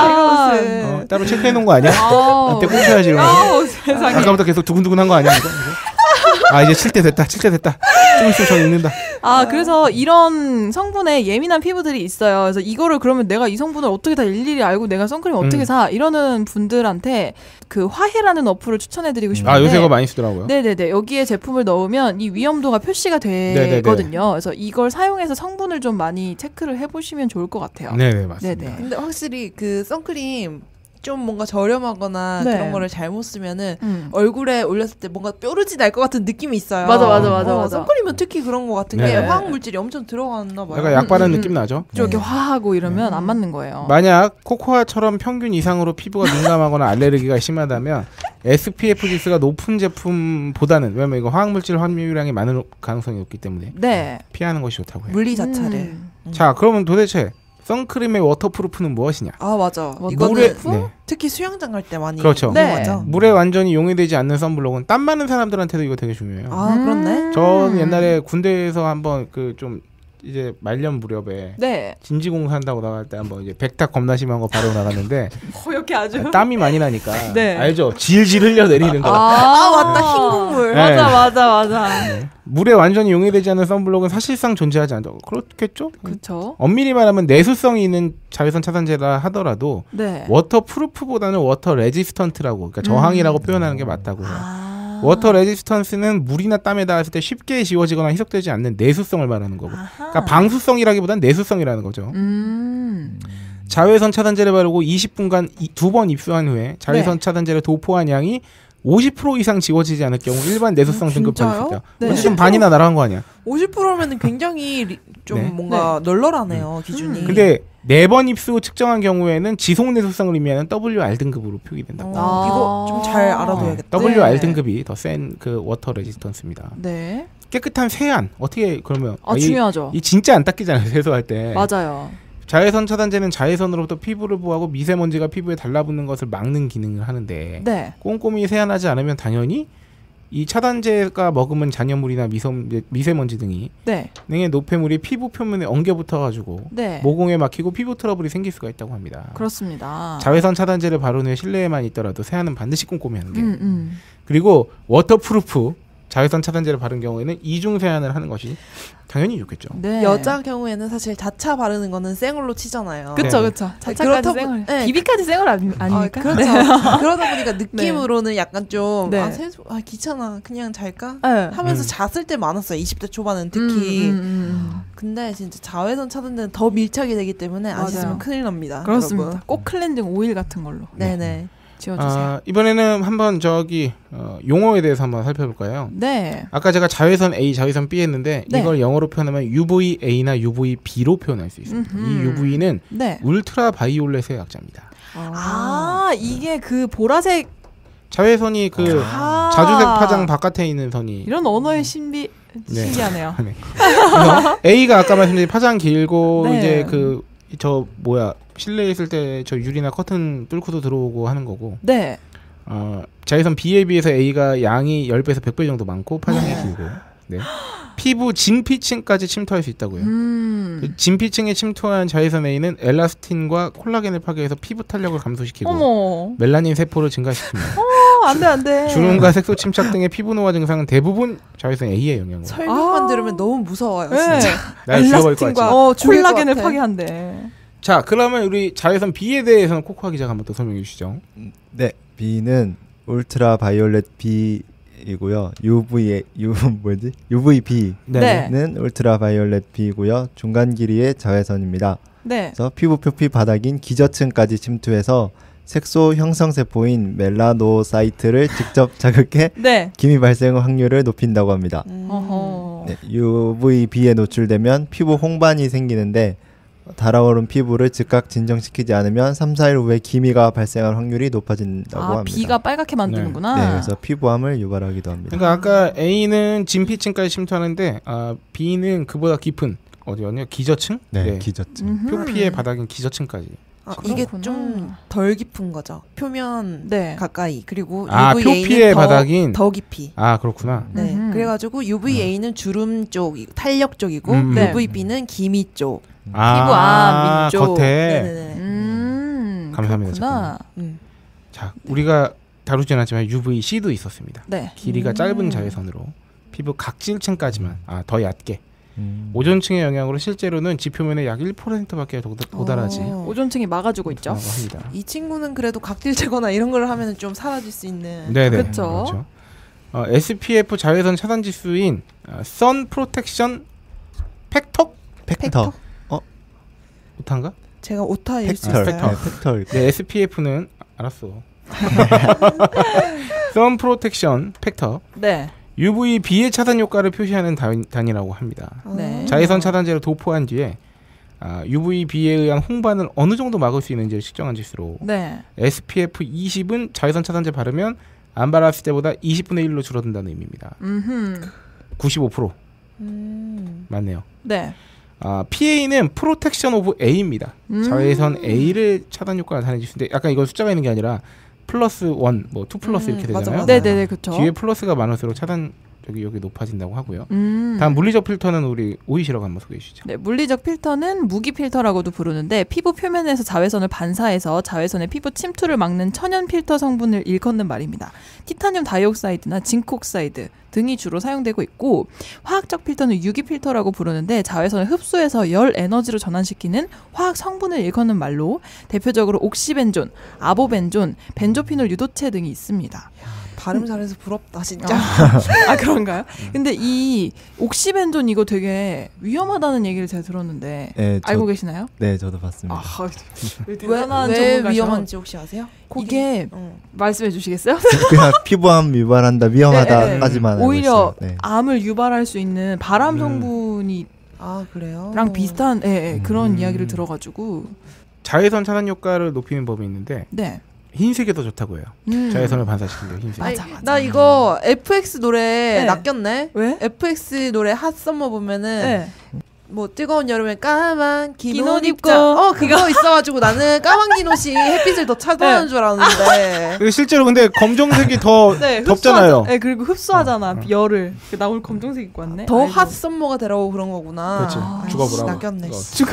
따로 체크해 놓은 거 아니야? 그때 꽂혀야지 이러면서. 세상에. 아까부터 계속 두근두근한 거 아니야 이거? 아 이제 칠 때 됐다. 좀 있으면 저 읽는다. 그래서 이런 성분에 예민한 피부들이 있어요. 그래서 이거를 그러면 내가 이 성분을 어떻게 다 일일이 알고 내가 선크림 어떻게 사? 이러는 분들한테 그 화해라는 어플을 추천해드리고 싶은데. 요새 그거 많이 쓰더라고요. 네네네. 여기에 제품을 넣으면 이 위험도가 표시가 되거든요. 그래서 이걸 사용해서 성분을 좀 많이 체크를 해보시면 좋을 것 같아요. 네네 맞습니다. 네네. 근데 확실히 그 선크림 좀 뭔가 저렴하거나 네. 그런 거를 잘못 쓰면은 얼굴에 올렸을 때 뭔가 뾰루지 날 것 같은 느낌이 있어요. 맞아. 선크림은 특히 그런 것 같은 게 네. 화학 물질이 엄청 들어갔나 봐요. 약간 약 바른 느낌 나죠? 좀 이렇게 화하고 이러면 안 맞는 거예요. 만약 코코아처럼 평균 이상으로 피부가 민감하거나 알레르기가 심하다면 SPF 지수가 높은 제품보다는 왜냐면 이거 화학물질 함유량이 많은 가능성이 높기 때문에 네. 피하는 것이 좋다고 해요. 물리 자체를. 자 그러면 도대체 선크림의 워터프루프는 무엇이냐? 아 맞아. 물에- 이거는 네. 특히 수영장 갈 때 많이 그렇죠. 맞아. 물에 완전히 용해되지 않는 선블록은 땀 많은 사람들한테도 이거 되게 중요해요. 아 그렇네. 저는 옛날에 군대에서 한번 그 좀 이제 말년 무렵에 네. 진지공사한다고 나갈 때 한번 이제 백탁 겁나 심한 거 바르고 나갔는데 허옇게 아주. 땀이 많이 나니까 네. 알죠? 질질 흘려 내리는 거. 맞다 흰 국물. 네. 맞아. 물에 완전히 용해되지 않는 선블록은 사실상 존재하지 않다고. 그렇겠죠? 그렇죠. 엄밀히 말하면 내수성이 있는 자외선 차단제라 하더라도 네. 워터프루프보다는 워터 레지스턴트라고 그러니까 저항이라고 표현하는 게 맞다고 해요. 워터 레지스턴스는 물이나 땀에 닿았을 때 쉽게 지워지거나 희석되지 않는 내수성을 말하는 거고 그러니까 방수성이라기보다는 내수성이라는 거죠. 자외선 차단제를 바르고 20분간 2번 입수한 후에 자외선 차단제를 도포한 양이 50% 이상 지워지지 않을 경우 일반 내수성 등급 받을 수 있다. 네. 어쨌든 반이나 날아간 거 아니야. 50%면은 굉장히 좀 네. 뭔가 널널하네요 기준이. 근데 4번 입수 후 측정한 경우에는 지속 내수성을 의미하는 WR 등급으로 표기된다고. 이거 좀 잘 알아둬야겠다. WR 네. 등급이 더 센 그 워터 레지스턴스입니다. 네. 깨끗한 세안 어떻게 그러면 중요하죠. 이 진짜 안 닦이잖아요 세수할 때. 맞아요. 자외선 차단제는 자외선으로부터 피부를 보호하고 미세먼지가 피부에 달라붙는 것을 막는 기능을 하는데 네. 꼼꼼히 세안하지 않으면 당연히 이 차단제가 머금은 잔여물이나 미세먼지 등이 네. 등의 노폐물이 피부 표면에 엉겨 붙어가지고 네. 모공에 막히고 피부 트러블이 생길 수가 있다고 합니다. 그렇습니다. 자외선 차단제를 바른 후에 실내에만 있더라도 세안은 반드시 꼼꼼히 하는 게. 음. 그리고 워터프루프 자외선 차단제를 바른 경우에는 이중 세안을 하는 것이 당연히 좋겠죠. 네. 여자 경우에는 사실 자차 바르는 거는 생얼로 치잖아요. 그쵸. 네. 자차까지 그렇다 생얼. 네. 비비까지 생얼 아닙니까? 그렇죠. 그러다 보니까 느낌으로는 약간 좀 네. 세수 귀찮아 그냥 잘까 네. 하면서 잤을 때 많았어요. 20대 초반은 특히. 근데 진짜 자외선 차단제는 더 밀착이 되기 때문에 안 맞아요. 씻으면 큰일 납니다. 그렇습니다. 여러분. 꼭 클렌징 오일 같은 걸로 네네. 지워주세요. 이번에는 한번 용어에 대해서 한번 살펴볼까요? 네. 아까 제가 자외선 A, 자외선 B 했는데 네. 이걸 영어로 표현하면 UVA나 UVB로 표현할 수 있습니다. 이 UV는 네. 울트라 바이올렛의 약자입니다. 이게 그 보라색 자외선이 그 자주색 파장 바깥에 있는 선이 이런 언어의 신기하네요. 네. 그래서 A가 아까 말씀드린 파장 길고 네. 이제 실내에 있을 때 저 유리나 커튼 뚫고도 들어오고 하는 거고 네. 자외선 B에 비해서 A가 양이 10배에서 100배 정도 많고 파장이 길고 네. 피부 진피층까지 침투할 수 있다고요. 진피층에 침투한 자외선 A는 엘라스틴과 콜라겐을 파괴해서 피부 탄력을 감소시키고 어머. 멜라닌 세포를 증가시킵니다. 안돼. 주름과 색소 침착 등의 피부 노화 증상은 대부분 자외선 A의 영향으로. 설명만 들으면 너무 무서워요. 네. 진짜. 날 죽여버릴 것 같지. 죽일 것 콜라겐을 같아. 파괴한대. 자, 그러면 우리 자외선 B에 대해서는 코코아 기자가 한번 또 설명해 주시죠. 네, B는 울트라 바이올렛 B이고요. UVB는 네. 울트라 바이올렛 B고요. 중간 길이의 자외선입니다. 네. 그래서 피부 표피 바닥인 기저층까지 침투해서 색소 형성 세포인 멜라노사이트를 직접 자극해 네. 기미 발생 확률을 높인다고 합니다. 어허. 네, UVB에 노출되면 피부 홍반이 생기는데 달아오른 피부를 즉각 진정시키지 않으면 3, 4일 후에 기미가 발생할 확률이 높아진다고 합니다. B가 빨갛게 만드는구나. 네, 그래서 피부암을 유발하기도 합니다. 그러니까 아까 A는 진피층까지 침투하는데 B는 그보다 깊은 어디였냐? 기저층? 네, 기저층. 표피의 바닥인 기저층까지. 이게 그렇구나. 좀 덜 깊은 거죠. 표면 네. 가까이. 그리고 표피의 UVA는 바닥인. 더 깊이. 그렇구나. 네. 그래가지고 UVA는 주름 쪽, 탄력 쪽이고 네. UVB는 기미 쪽. 피부암 위쪽. 겉에. 네네네. 감사합니다. 그렇구나. 자, 우리가 다루진 않았지만 UVC도 있었습니다. 네. 길이가 짧은 자외선으로 피부 각질층까지만 더 얕게 오존층의 영향으로 실제로는 지표면의 약 1%밖에 도달하지 오존층이 막아주고 있죠. 합니다. 이 친구는 그래도 각질 제거나 이런 걸 하면 좀 사라질 수 있는. 네네. 그렇죠. SPF 자외선 차단 지수인 Sun Protection 팩터. 오타인가? 제가 오타일 수 팩털. 있어요. 팩털. 네, SPF는 알았어. Sun Protection 팩터. 네. UVB의 차단 효과를 표시하는 단위라고 합니다. 네. 자외선 차단제를 도포한 뒤에 UVB에 의한 홍반을 어느 정도 막을 수 있는지를 측정한 지수로 네. SPF 20은 자외선 차단제 바르면 안 발랐을 때보다 20분의 1로 줄어든다는 의미입니다. 95% 맞네요. 네. PA는 프로텍션 오브 A입니다. 자외선 A를 차단 효과가 나타내는 지수인데 약간 이건 숫자가 있는 게 아니라 플러스 1, 뭐 2 플러스 이렇게 맞아, 되잖아요. 맞아. 네네네, 그렇죠. 뒤에 플러스가 많을수록 차단 여기 높아진다고 하고요. 다음 물리적 필터는 우리 오이시라고 한번 소개해 주시죠. 네, 물리적 필터는 무기 필터라고도 부르는데 피부 표면에서 자외선을 반사해서 자외선의 피부 침투를 막는 천연 필터 성분을 일컫는 말입니다. 티타늄 다이옥사이드나 징크옥사이드 등이 주로 사용되고 있고 화학적 필터는 유기 필터라고 부르는데 자외선을 흡수해서 열 에너지로 전환시키는 화학 성분을 일컫는 말로 대표적으로 옥시벤존, 아보벤존, 벤조피놀 유도체 등이 있습니다. 발음 잘해서 부럽다 진짜. 아 그런가요? 근데 이 옥시벤존 이거 되게 위험하다는 얘기를 제가 들었는데 네, 알고 계시나요? 네, 저도 봤습니다. 왜 위험한지 혹시 아세요? 이게 말씀해 주시겠어요? 그냥 피부암 유발한다, 위험하다까지만 알고 오히려 있어요. 네. 암을 유발할 수 있는 바람 성분이랑 그래요? 비슷한 그런 이야기를 들어가지고 자외선 차단 효과를 높이는 법이 있는데 네. 흰색이 더 좋다고 해요. 자외선을 반사시킨대요. 흰색. 맞아. 나 이거 FX 노래 네. 낚였네. 왜? FX 노래 핫썸머 보면은 네. 뭐 뜨거운 여름에 까만 긴 긴 옷 옷 입고. 입자. 그거 있어가지고 나는 까만 긴 옷이 햇빛을 더 차단하는 줄 알았는데. 그리고 실제로 근데 검정색이 더 덥잖아요. 네, 그리고 흡수하잖아 열을. 나 오늘 검정색 입고 왔네. 더 아이고. 핫썸머가 되라고 그런 거구나. 그렇지. 죽어보라고. 낚였네.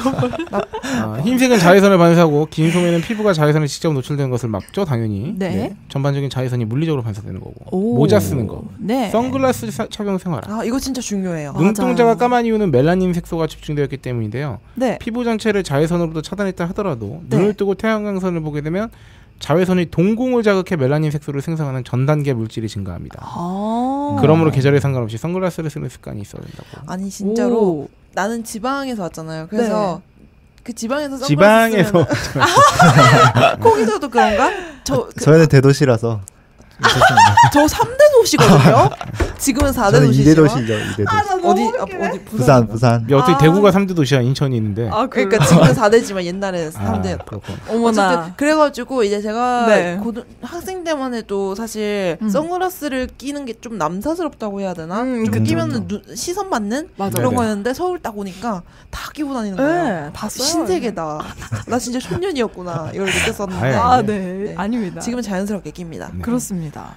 흰색은 자외선을 반사하고 긴 소매는 피부가 자외선에 직접 노출되는 것을 막죠. 당연히. 네. 전반적인 자외선이 물리적으로 반사되는 거고. 오. 모자 쓰는 거. 네. 선글라스 착용 생활. 이거 진짜 중요해요. 눈동자가 맞아요. 까만 이유는 멜라닌 색소가 집중되었기 때문인데요. 네. 피부 전체를 자외선으로부터 차단했다 하더라도 네. 눈을 뜨고 태양광선을 보게 되면 자외선이 동공을 자극해 멜라닌 색소를 생성하는 전단계 물질이 증가합니다. 그러므로 계절에 상관없이 선글라스를 쓰는 습관이 있어야 된다고. 아니 진짜로 오. 나는 지방에서 왔잖아요. 그래서 그 지방에서 선글라스 지방에서 쓰면은 거기서도 그런가? 저희는 대도시라서 저 3대 도시거든요. 지금은 4대 저는 2대 도시죠. 도시죠. 2대 도시. 어디 부산. 야, 어떻게 대구가 3대 도시야? 인천이 있는데. 그러니까 지금은 4대지만 옛날에는 3대였다. 그렇군. 어머나. 어쨌든 그래가지고 이제 제가 네. 학생 때만 해도 사실 선글라스를 끼는 게 좀 남사스럽다고 해야 되나? 좀 그쵸, 끼면은 시선 받는 맞아요. 그런 네네. 거였는데 서울 딱 오니까 다 끼고 다니는 거예요. 다 써요. 신세계다. 나 진짜 촌년이었구나 이걸 느꼈었는데 아예. 아, 네. 네. 아닙니다. 지금은 자연스럽게 낍니다. 네. 그렇습니다.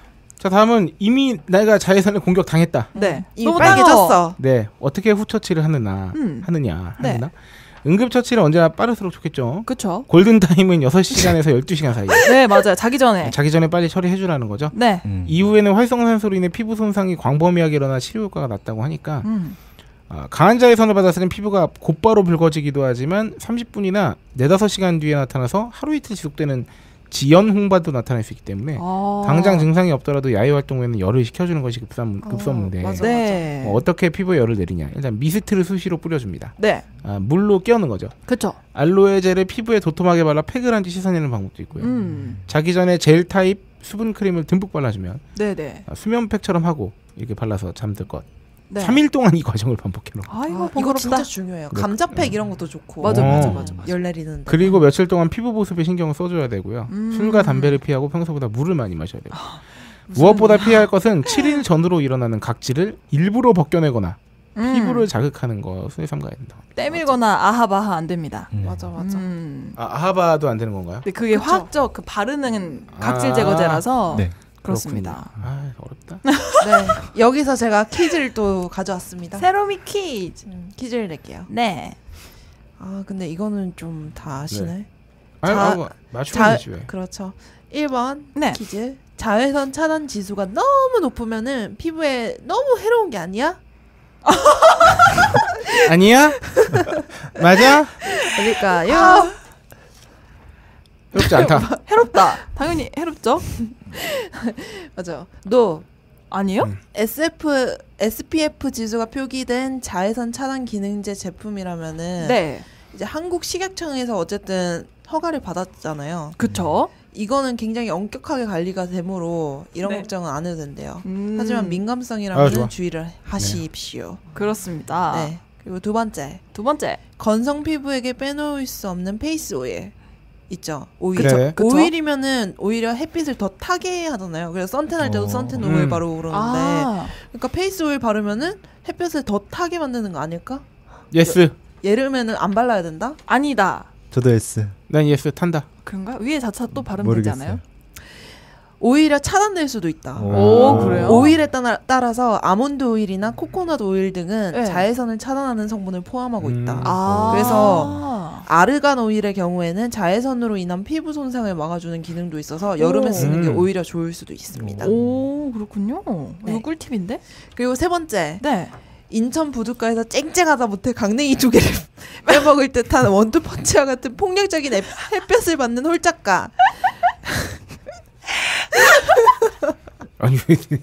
자, 다음은 이미 내가 자외선에 공격 당했다. 네. 이미 너무 빨개졌어. 네, 어떻게 후처치를 하느냐. 네. 응급처치는 언제나 빠를수록 좋겠죠. 그쵸. 골든타임은 6시간에서 12시간 사이. 네, 맞아요. 자기 전에. 자기 전에 빨리 처리해주라는 거죠. 네. 이후에는 활성산소로 인해 피부 손상이 광범위하게 일어나 치료 효과가 낮다고 하니까 강한 자외선을 받았을 땐 피부가 곧바로 붉어지기도 하지만 30분이나 4-5시간 뒤에 나타나서 하루 이틀 지속되는 지연 홍반도 나타날 수 있기 때문에 당장 증상이 없더라도 야외 활동 후에는 열을 식혀주는 것이 급선무인데 맞아. 네. 어떻게 피부에 열을 내리냐. 일단 미스트를 수시로 뿌려줍니다. 네. 물로 깨우는 거죠. 그쵸. 알로에 젤을 피부에 도톰하게 발라 팩을 한 뒤 씻어내는 방법도 있고요. 자기 전에 젤 타입 수분 크림을 듬뿍 발라주면 네네. 수면팩처럼 하고 이렇게 발라서 잠들 것. 네. 3일 동안 이 과정을 반복해놓고. 아이고, 이거 번거롭다. 진짜 중요해요. 네. 감자팩 이런 것도 좋고. 맞아. 열 내리는데. 그리고 며칠 동안 피부 보습에 신경을 써줘야 되고요. 술과 담배를 피하고 평소보다 물을 많이 마셔야 돼요. 무엇보다 피해야 할 것은 7일 전후로 일어나는 각질을 일부러 벗겨내거나 피부를 자극하는 것을 삼가야 된다. 때밀거나 아하바하 안 됩니다. 맞아. 아하바도 안 되는 건가요? 근데 그게 화학적 그 바르는 각질 제거제라서 네. 그렇습니다. 아, 어렵다. 네. 여기서 제가 퀴즈를 또 가져왔습니다. 세로미 퀴즈. 퀴즈를 낼게요. 네. 아, 근데 이거는 좀 다 아시네. 맞추면 되지 왜. 그렇죠. 1번 네. 퀴즈. 자외선 차단 지수가 너무 높으면은 피부에 너무 해로운 게 아니야? 아니야? 맞아? 그러니까요. 해롭지 않다. 해롭다. 당연히 해롭죠. 맞아. 너 아니에요? SPF 지수가 표기된 자외선 차단 기능제 제품이라면은 네. 이제 한국 식약청에서 어쨌든 허가를 받았잖아요. 그쵸. 이거는 굉장히 엄격하게 관리가 되므로 이런 네. 걱정은 안 해도 된대요. 하지만 아, 민감성이라면 좋아. 주의를 하십시오. 그렇습니다. 네. 그리고 두 번째. 건성 피부에게 빼놓을 수 없는 페이스 오일. 있죠. 오일. 그래. 그쵸? 오일이면은 오히려 햇빛을 더 타게 하잖아요. 그래서 선탠 할 때도 선탠 오일 바르고 그러는데 그러니까 페이스 오일 바르면은 햇빛을 더 타게 만드는 거 아닐까? 예스. 예르면은 안 발라야 된다? 아니다. 저도 S. 난 예스 탄다. 그런가? 위에 자차 또 바르면 되지 않아요? 오히려 차단될 수도 있다. 오, 그래요? 오일에 따라서 아몬드 오일이나 코코넛 오일 등은 네. 자외선을 차단하는 성분을 포함하고 있다. 그래서 아르간 오일의 경우에는 자외선으로 인한 피부 손상을 막아주는 기능도 있어서 여름에 쓰는 게 오히려 좋을 수도 있습니다. 오, 그렇군요. 네. 이거 꿀팁인데? 그리고 세 번째, 네. 인천 부둣가에서 쨍쨍하다 못해 강냉이 두 개를 빼먹을 듯한 원투펀치와 같은 폭력적인 햇볕을 받는 홀짝가. 아니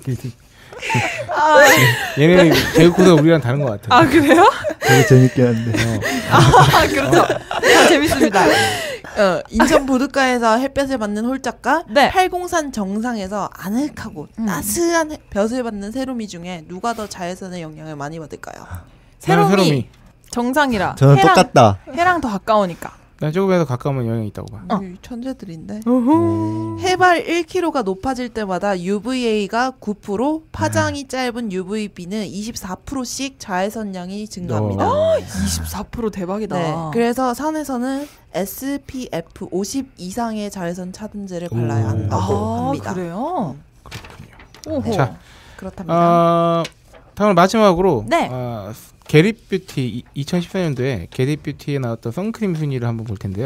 얘네 개그코드가 우리랑 다른 것 같아. 아, 그래요? 되게 재밌긴 한데. 그렇죠. 다 재밌습니다. 인천 부둣가에서 햇볕을 받는 홀짝과 네. 팔공산 정상에서 아늑하고 따스한 볕을 받는 세로미 중에 누가 더 자외선의 영향을 많이 받을까요? 세로미. 정상이라. 저는 똑같다. 해랑 더 가까우니까. 난 조금이라도 가까우면 영향이 있다고 봐. 천재들인데. 해발 1km가 높아질 때마다 UVA가 9%, 파장이 짧은 UVB는 24%씩 자외선량이 증가합니다. 24% 대박이다. 네, 그래서 산에서는 SPF 50 이상의 자외선 차단제를 발라야 한다고 합니다. 그래요? 그렇군요. 오호. 자, 그렇답니다. 다음 마지막으로 네. 게릿 뷰티 2014년도에 게릿 뷰티에 나왔던 선크림 순위를 한번 볼 텐데요.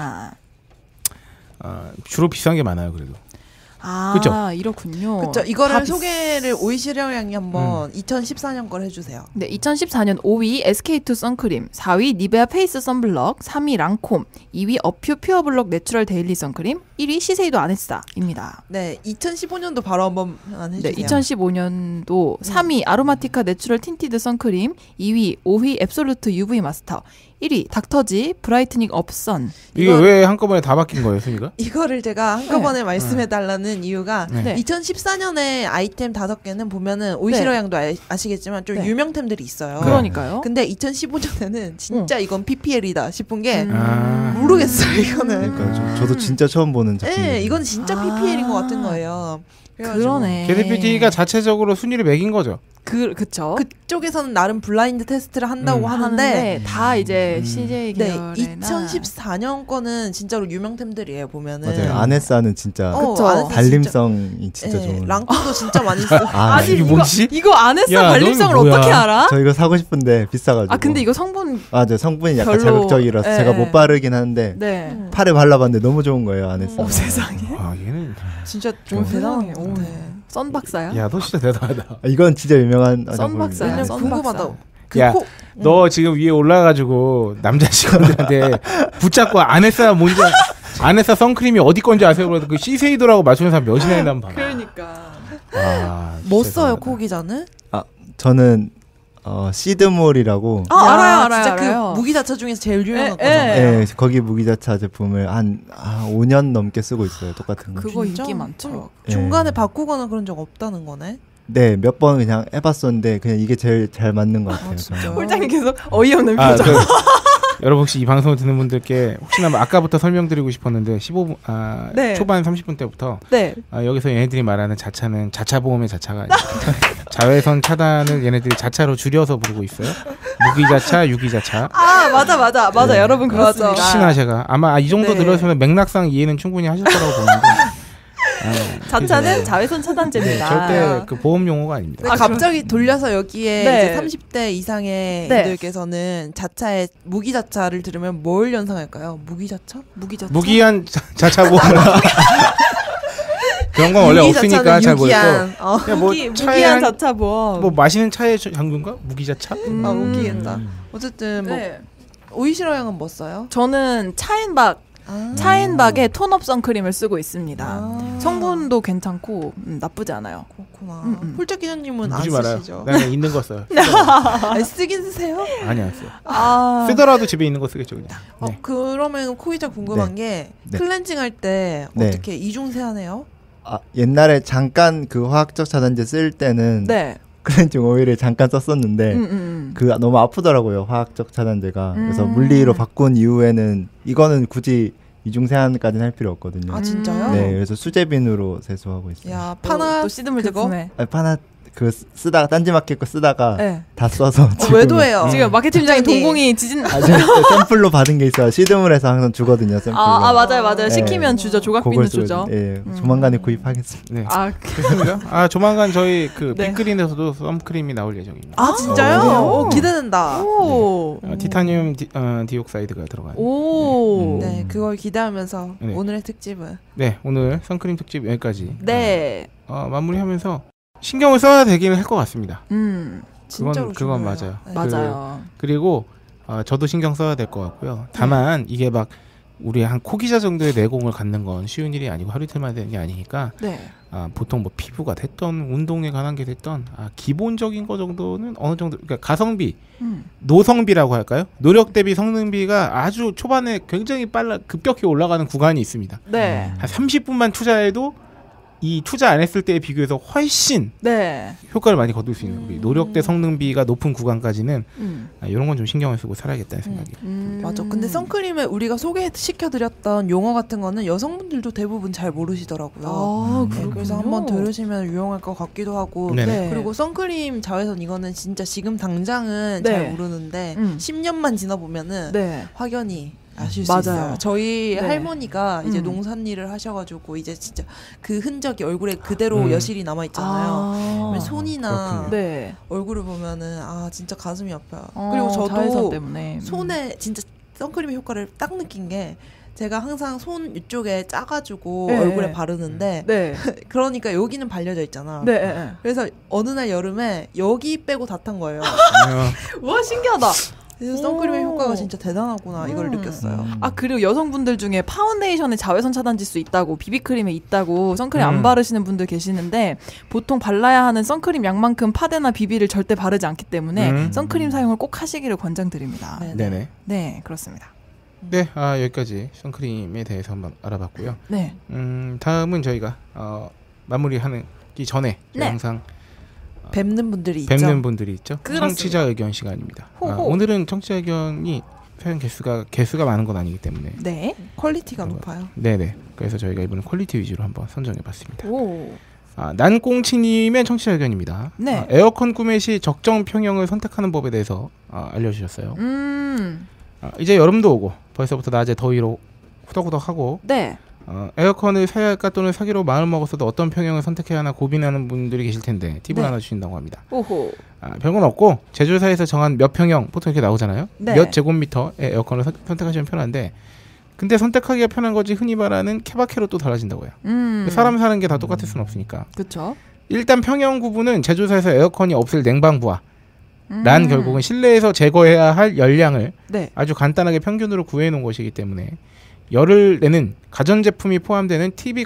주로 비싼 게 많아요, 그래도. 그쵸? 이렇군요. 그렇죠. 이거를 소개를 오이시려 양이 한번 2014년 걸 해주세요. 네, 2014년 5위 SK2 선크림, 4위 니베아 페이스 선블럭, 3위 랑콤, 2위 어퓨 퓨어블럭 내추럴 데일리 선크림, 1위 시세이도 아네스다입니다. 네, 2015년도 바로 한번 해주세요. 네, 2015년도 3위 아로마티카 내추럴 틴티드 선크림, 2위 5위 앱솔루트 UV 마스터, 1위 닥터지 브라이트닝 업선. 이게 왜 한꺼번에 다 바뀐 거예요, 순위가? 이거를 제가 한꺼번에 말씀해달라는 이유가 네. 2014년에 아이템 5개는 보면은 오이시러 네. 양도 아시겠지만 좀 네. 유명템들이 있어요. 그러니까요. 근데 2015년에는 진짜 이건 PPL이다 싶은 게 음. 모르겠어요, 이거는. 그러니까 저도 진짜 처음 보는 작품. 네, 이건 진짜 아. PPL인 것 같은 거예요. 그러네. 게르피티가 자체적으로 순위를 매긴 거죠. 그쵸. 그쪽에서는 나름 블라인드 테스트를 한다고 하는데 다 이제 CJ 네, 계열이나 2014년 거는 진짜로 유명템들이에요. 보면은 맞아요. 아네사는 진짜 그쵸. 아네사 발림성이 진짜 네, 좋은. 랑코도 진짜 많이 쓰고 아니 이게 이거 뭐지? 이거 아네사 야, 발림성을 넌 뭐야? 어떻게 알아? 저 이거 사고 싶은데 비싸가지고. 아 근데 이거 성분 맞아요. 성분이 약간 별로- 자극적이라서 네. 제가 못 바르긴 하는데 네. 팔에 발라봤는데 너무 좋은 거예요. 아네사. 세상에. 아 얘는 진짜 좀 대단해요. 오, 네. 썬 박사야? 야 너 진짜 대단하다. 이건 진짜 유명한 썬 박사야. 왜냐면 썬 궁금하다. 박사. 야, 너 지금 위에 올라가가지고 남자 직원들한테 붙잡고 아네사 뭔지 아네사 선크림이 어디 건지 아세요? 그래도 그 시세이도라고 맞추는 사람 몇이나 있나 한번 봐봐. 그러니까. 아, 뭐 진짜 써요 대단하다. 코 기자는? 저는 시드몰이라고. 아, 알아요. 진짜 그 무기자차 중에서 제일 유명한 에, 거잖아요. 에. 네, 거기 무기자차 제품을 한 5년 넘게 쓰고 있어요. 똑같은 거. 그거 진짜? 인기 많죠. 중간에 예. 바꾸거나 그런 적 없다는 거네. 네, 몇 번 그냥 해봤었는데 그냥 이게 제일 잘 맞는 것 같아요. 진짜? 저는. 홀장님 계속 어이없는 아, 표정. 여러분 혹시 이 방송을 듣는 분들께 혹시나 뭐 아까부터 설명드리고 싶었는데 15분 네. 초반 30분 때부터 네. 여기서 얘네들이 말하는 자차는 자차보험의 자차가 아니라 자외선 차단을 얘네들이 자차로 줄여서 부르고 있어요. 무기자차, 유기자차. 아 맞아. 네. 여러분 그렇습니다. 혹시나 제가 아마 이 정도 네. 들었으면 맥락상 이해는 충분히 하실 거라고 보는데 자차는 자외선 차단제입니다. 절대 그 보험 용어가 아닙니다. 근데 갑자기 돌려서 여기에 네. 이제 30대 이상의 네. 분들께서는 자차의 무기자차를 들으면 뭘 연상할까요? 무기자차? 무기자차. 무기한 자차보험 그런 건 원래 무기자차는 없으니까 잘 모르겠고 유기한. 그냥 뭐 차에 무기한 자차보험. 뭐 마시는 차의 장군가 무기자차? 웃기겠다. 어쨌든 뭐 네. 오이시러 양은 뭐 써요? 저는 차인박 아. 차인박의 톤업 선크림을 쓰고 있습니다. 아. 성분도 괜찮고 나쁘지 않아요. 그렇구나. 홀짝 기자님은 안 묻지 말아요. 쓰시죠? 나는 있는 거 써요. 아니, 쓰긴 쓰세요? 아니 안 써요. 아. 쓰더라도 집에 있는 거 쓰겠죠 그냥. 네. 그러면 코이자 궁금한 게 네. 클렌징 할 때 네. 어떻게 이중세하네요? 옛날에 잠깐 그 화학적 차단제 쓸 때는 네. 클렌징 오일을 잠깐 썼었는데 그 너무 아프더라고요. 화학적 차단제가. 그래서 물리로 바꾼 이후에는 이거는 굳이 이중세안까지는 할 필요 없거든요. 아 진짜요? 네, 그래서 수제비누로 세수하고 있어요. 야 파나 또 시드물 그거? 제품에. 파나 그 쓰다가 딴지마켓 거 쓰다가 네. 다 써서 지금 외도예요. 지금 마케팅장에 팀장님. 동공이 지진. 샘플로 받은 게 있어요. 시드물에서 항상 주거든요. 샘플로. 맞아요. 네. 시키면 주죠. 조각비누 그걸 쓰고 주죠. 예, 조만간에 구입하겠습니다. 네. 아, 그렇습니다. 조만간 저희 그 네. 빅그린에서도 선크림이 나올 예정입니다. 아 진짜요? 오. 기대된다. 오. 티타늄 디옥사이드가 들어간. 오. 네, 그걸 기대하면서 네. 오늘의 특집은 네, 오늘 선크림 특집 여기까지. 네. 마무리하면서 신경을 써야 되기는 할 것 같습니다. 진짜로 그건 중요해요. 맞아요. 네. 맞아요. 그리고 저도 신경 써야 될 것 같고요. 다만 이게 막 우리 한 코기자 정도의 내공을 갖는 건 쉬운 일이 아니고 하루 이틀만 되는 게 아니니까 네. 보통 뭐 피부가 됐던 운동에 관한 게 됐던 기본적인 거 정도는 어느 정도 그러니까 가성비, 노성비라고 할까요? 노력 대비 성능비가 아주 초반에 굉장히 급격히 올라가는 구간이 있습니다. 네. 한 30분만 투자해도 이 투자 안 했을 때에 비교해서 훨씬 네. 효과를 많이 거둘 수 있는 우리 노력 대 성능비가 높은 구간까지는 이런 건 좀 신경을 쓰고 살아야겠다는 생각이. 맞아. 근데 선크림을 우리가 소개시켜드렸던 용어 같은 거는 여성분들도 대부분 잘 모르시더라고요. 아, 네, 그래서 한번 들으시면 유용할 것 같기도 하고. 네네. 그리고 선크림 자외선 이거는 진짜 지금 당장은 네. 잘 모르는데 10년만 지나보면은 네. 확연히 아실 수 맞아요. 있어요. 저희 네. 할머니가 이제 농산일을 하셔가지고 이제 진짜 그 흔적이 얼굴에 그대로 여실히 남아 있잖아요. 손이나 네. 얼굴을 보면은 진짜 가슴이 아파요. 그리고 그리고 자외선 저도 때문에 손에 진짜 선크림의 효과를 딱 느낀 게 제가 항상 손 이쪽에 짜가지고 네. 얼굴에 바르는데 네. 그러니까 여기는 발려져 있잖아. 네. 그래서 어느 날 여름에 여기 빼고 다 탄 거예요. 와 신기하다. 그래서 선크림의 효과가 진짜 대단하구나 이걸 느꼈어요. 그리고 여성분들 중에 파운데이션에 자외선 차단 지수 있다고 비비크림에 있다고 선크림 안 바르시는 분들 계시는데 보통 발라야 하는 선크림 양만큼 파데나 비비를 절대 바르지 않기 때문에 선크림 사용을 꼭 하시기를 권장드립니다. 네네. 네, 그렇습니다. 네, 여기까지 선크림에 대해서 한번 알아봤고요. 네. 다음은 저희가 마무리하기 전에 네. 항상 뵙는 분들이 있죠. 뵙는 분들이 있죠. 그렇습니다. 청취자 의견 시간입니다. 호호. 오늘은 청취자 의견이 사연 개수가 많은 건 아니기 때문에 네. 퀄리티가 높아요. 네네. 그래서 저희가 이번에 퀄리티 위주로 한번 선정해봤습니다. 오. 난꽁치님의 청취자 의견입니다. 네. 에어컨 구매 시 적정 평형을 선택하는 법에 대해서 알려주셨어요. 이제 여름도 오고 벌써부터 낮에 더위로 후덕후덕하고 네. 에어컨을 사야 할까 또는 사기로 마음먹었어도 어떤 평형을 선택해야 하나 고민하는 분들이 계실 텐데 팁을 네. 하나 주신다고 합니다. 오호. 별건 없고 제조사에서 정한 몇 평형 보통 이렇게 나오잖아요. 네. 몇 제곱미터의 에어컨을 선택하시면 편한데 근데 선택하기가 편한 거지 흔히 말하는 케바케로 또 달라진다고요. 사람 사는 게 다 똑같을 수는 없으니까. 그렇죠. 일단 평형 구분은 제조사에서 에어컨이 없을 냉방부하 란 결국은 실내에서 제거해야 할 열량을 네. 아주 간단하게 평균으로 구해 놓은 것이기 때문에 열을 내는 가전제품이 포함되는 TV,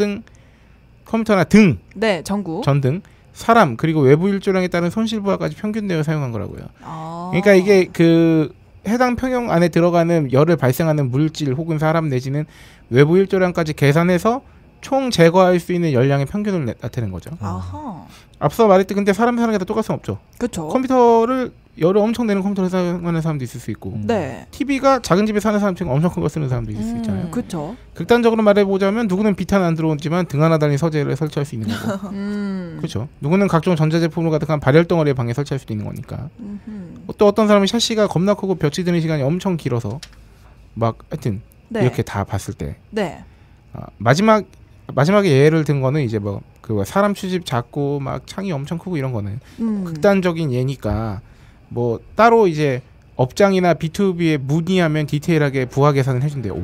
컴퓨터나 등, 네, 전구. 전등, 사람 그리고 외부 일조량에 따른 손실 부하까지 평균 내어 사용한 거라고요. 그러니까 이게 그 해당 평형 안에 들어가는 열을 발생하는 물질 혹은 사람 내지는 외부 일조량까지 계산해서 총 제거할 수 있는 열량의 평균을 나타내는 거죠. 아하. 앞서 말했듯 근데 사람 사는 게 다 똑같을 수 없죠. 그렇죠. 컴퓨터를 열을 엄청 내는 컴퓨터를 사용하는 사람도 있을 수 있고 네. TV가 작은 집에 사는 사람처럼 엄청 큰 거 쓰는 사람도 있을 수 있잖아요. 그렇죠. 극단적으로 말해보자면 누구는 비탄 안 들어오지만 등 하나 달린 서재를 설치할 수 있는 거고 그렇죠. 누구는 각종 전자제품으로 가득한 발열덩어리의 방에 설치할 수도 있는 거니까. 또 어떤 사람은 샤시가 겁나 크고 볕이 드는 시간이 엄청 길어서 막 하여튼 네. 이렇게 다 봤을 때 네. 마지막에 예를 든 거는 이제 뭐 그 사람 추집 작고 막 창이 엄청 크고 이런 거는 극단적인 예니까 뭐 따로 이제 업장이나 B2B에 문의하면 디테일하게 부하 계산을 해준대요.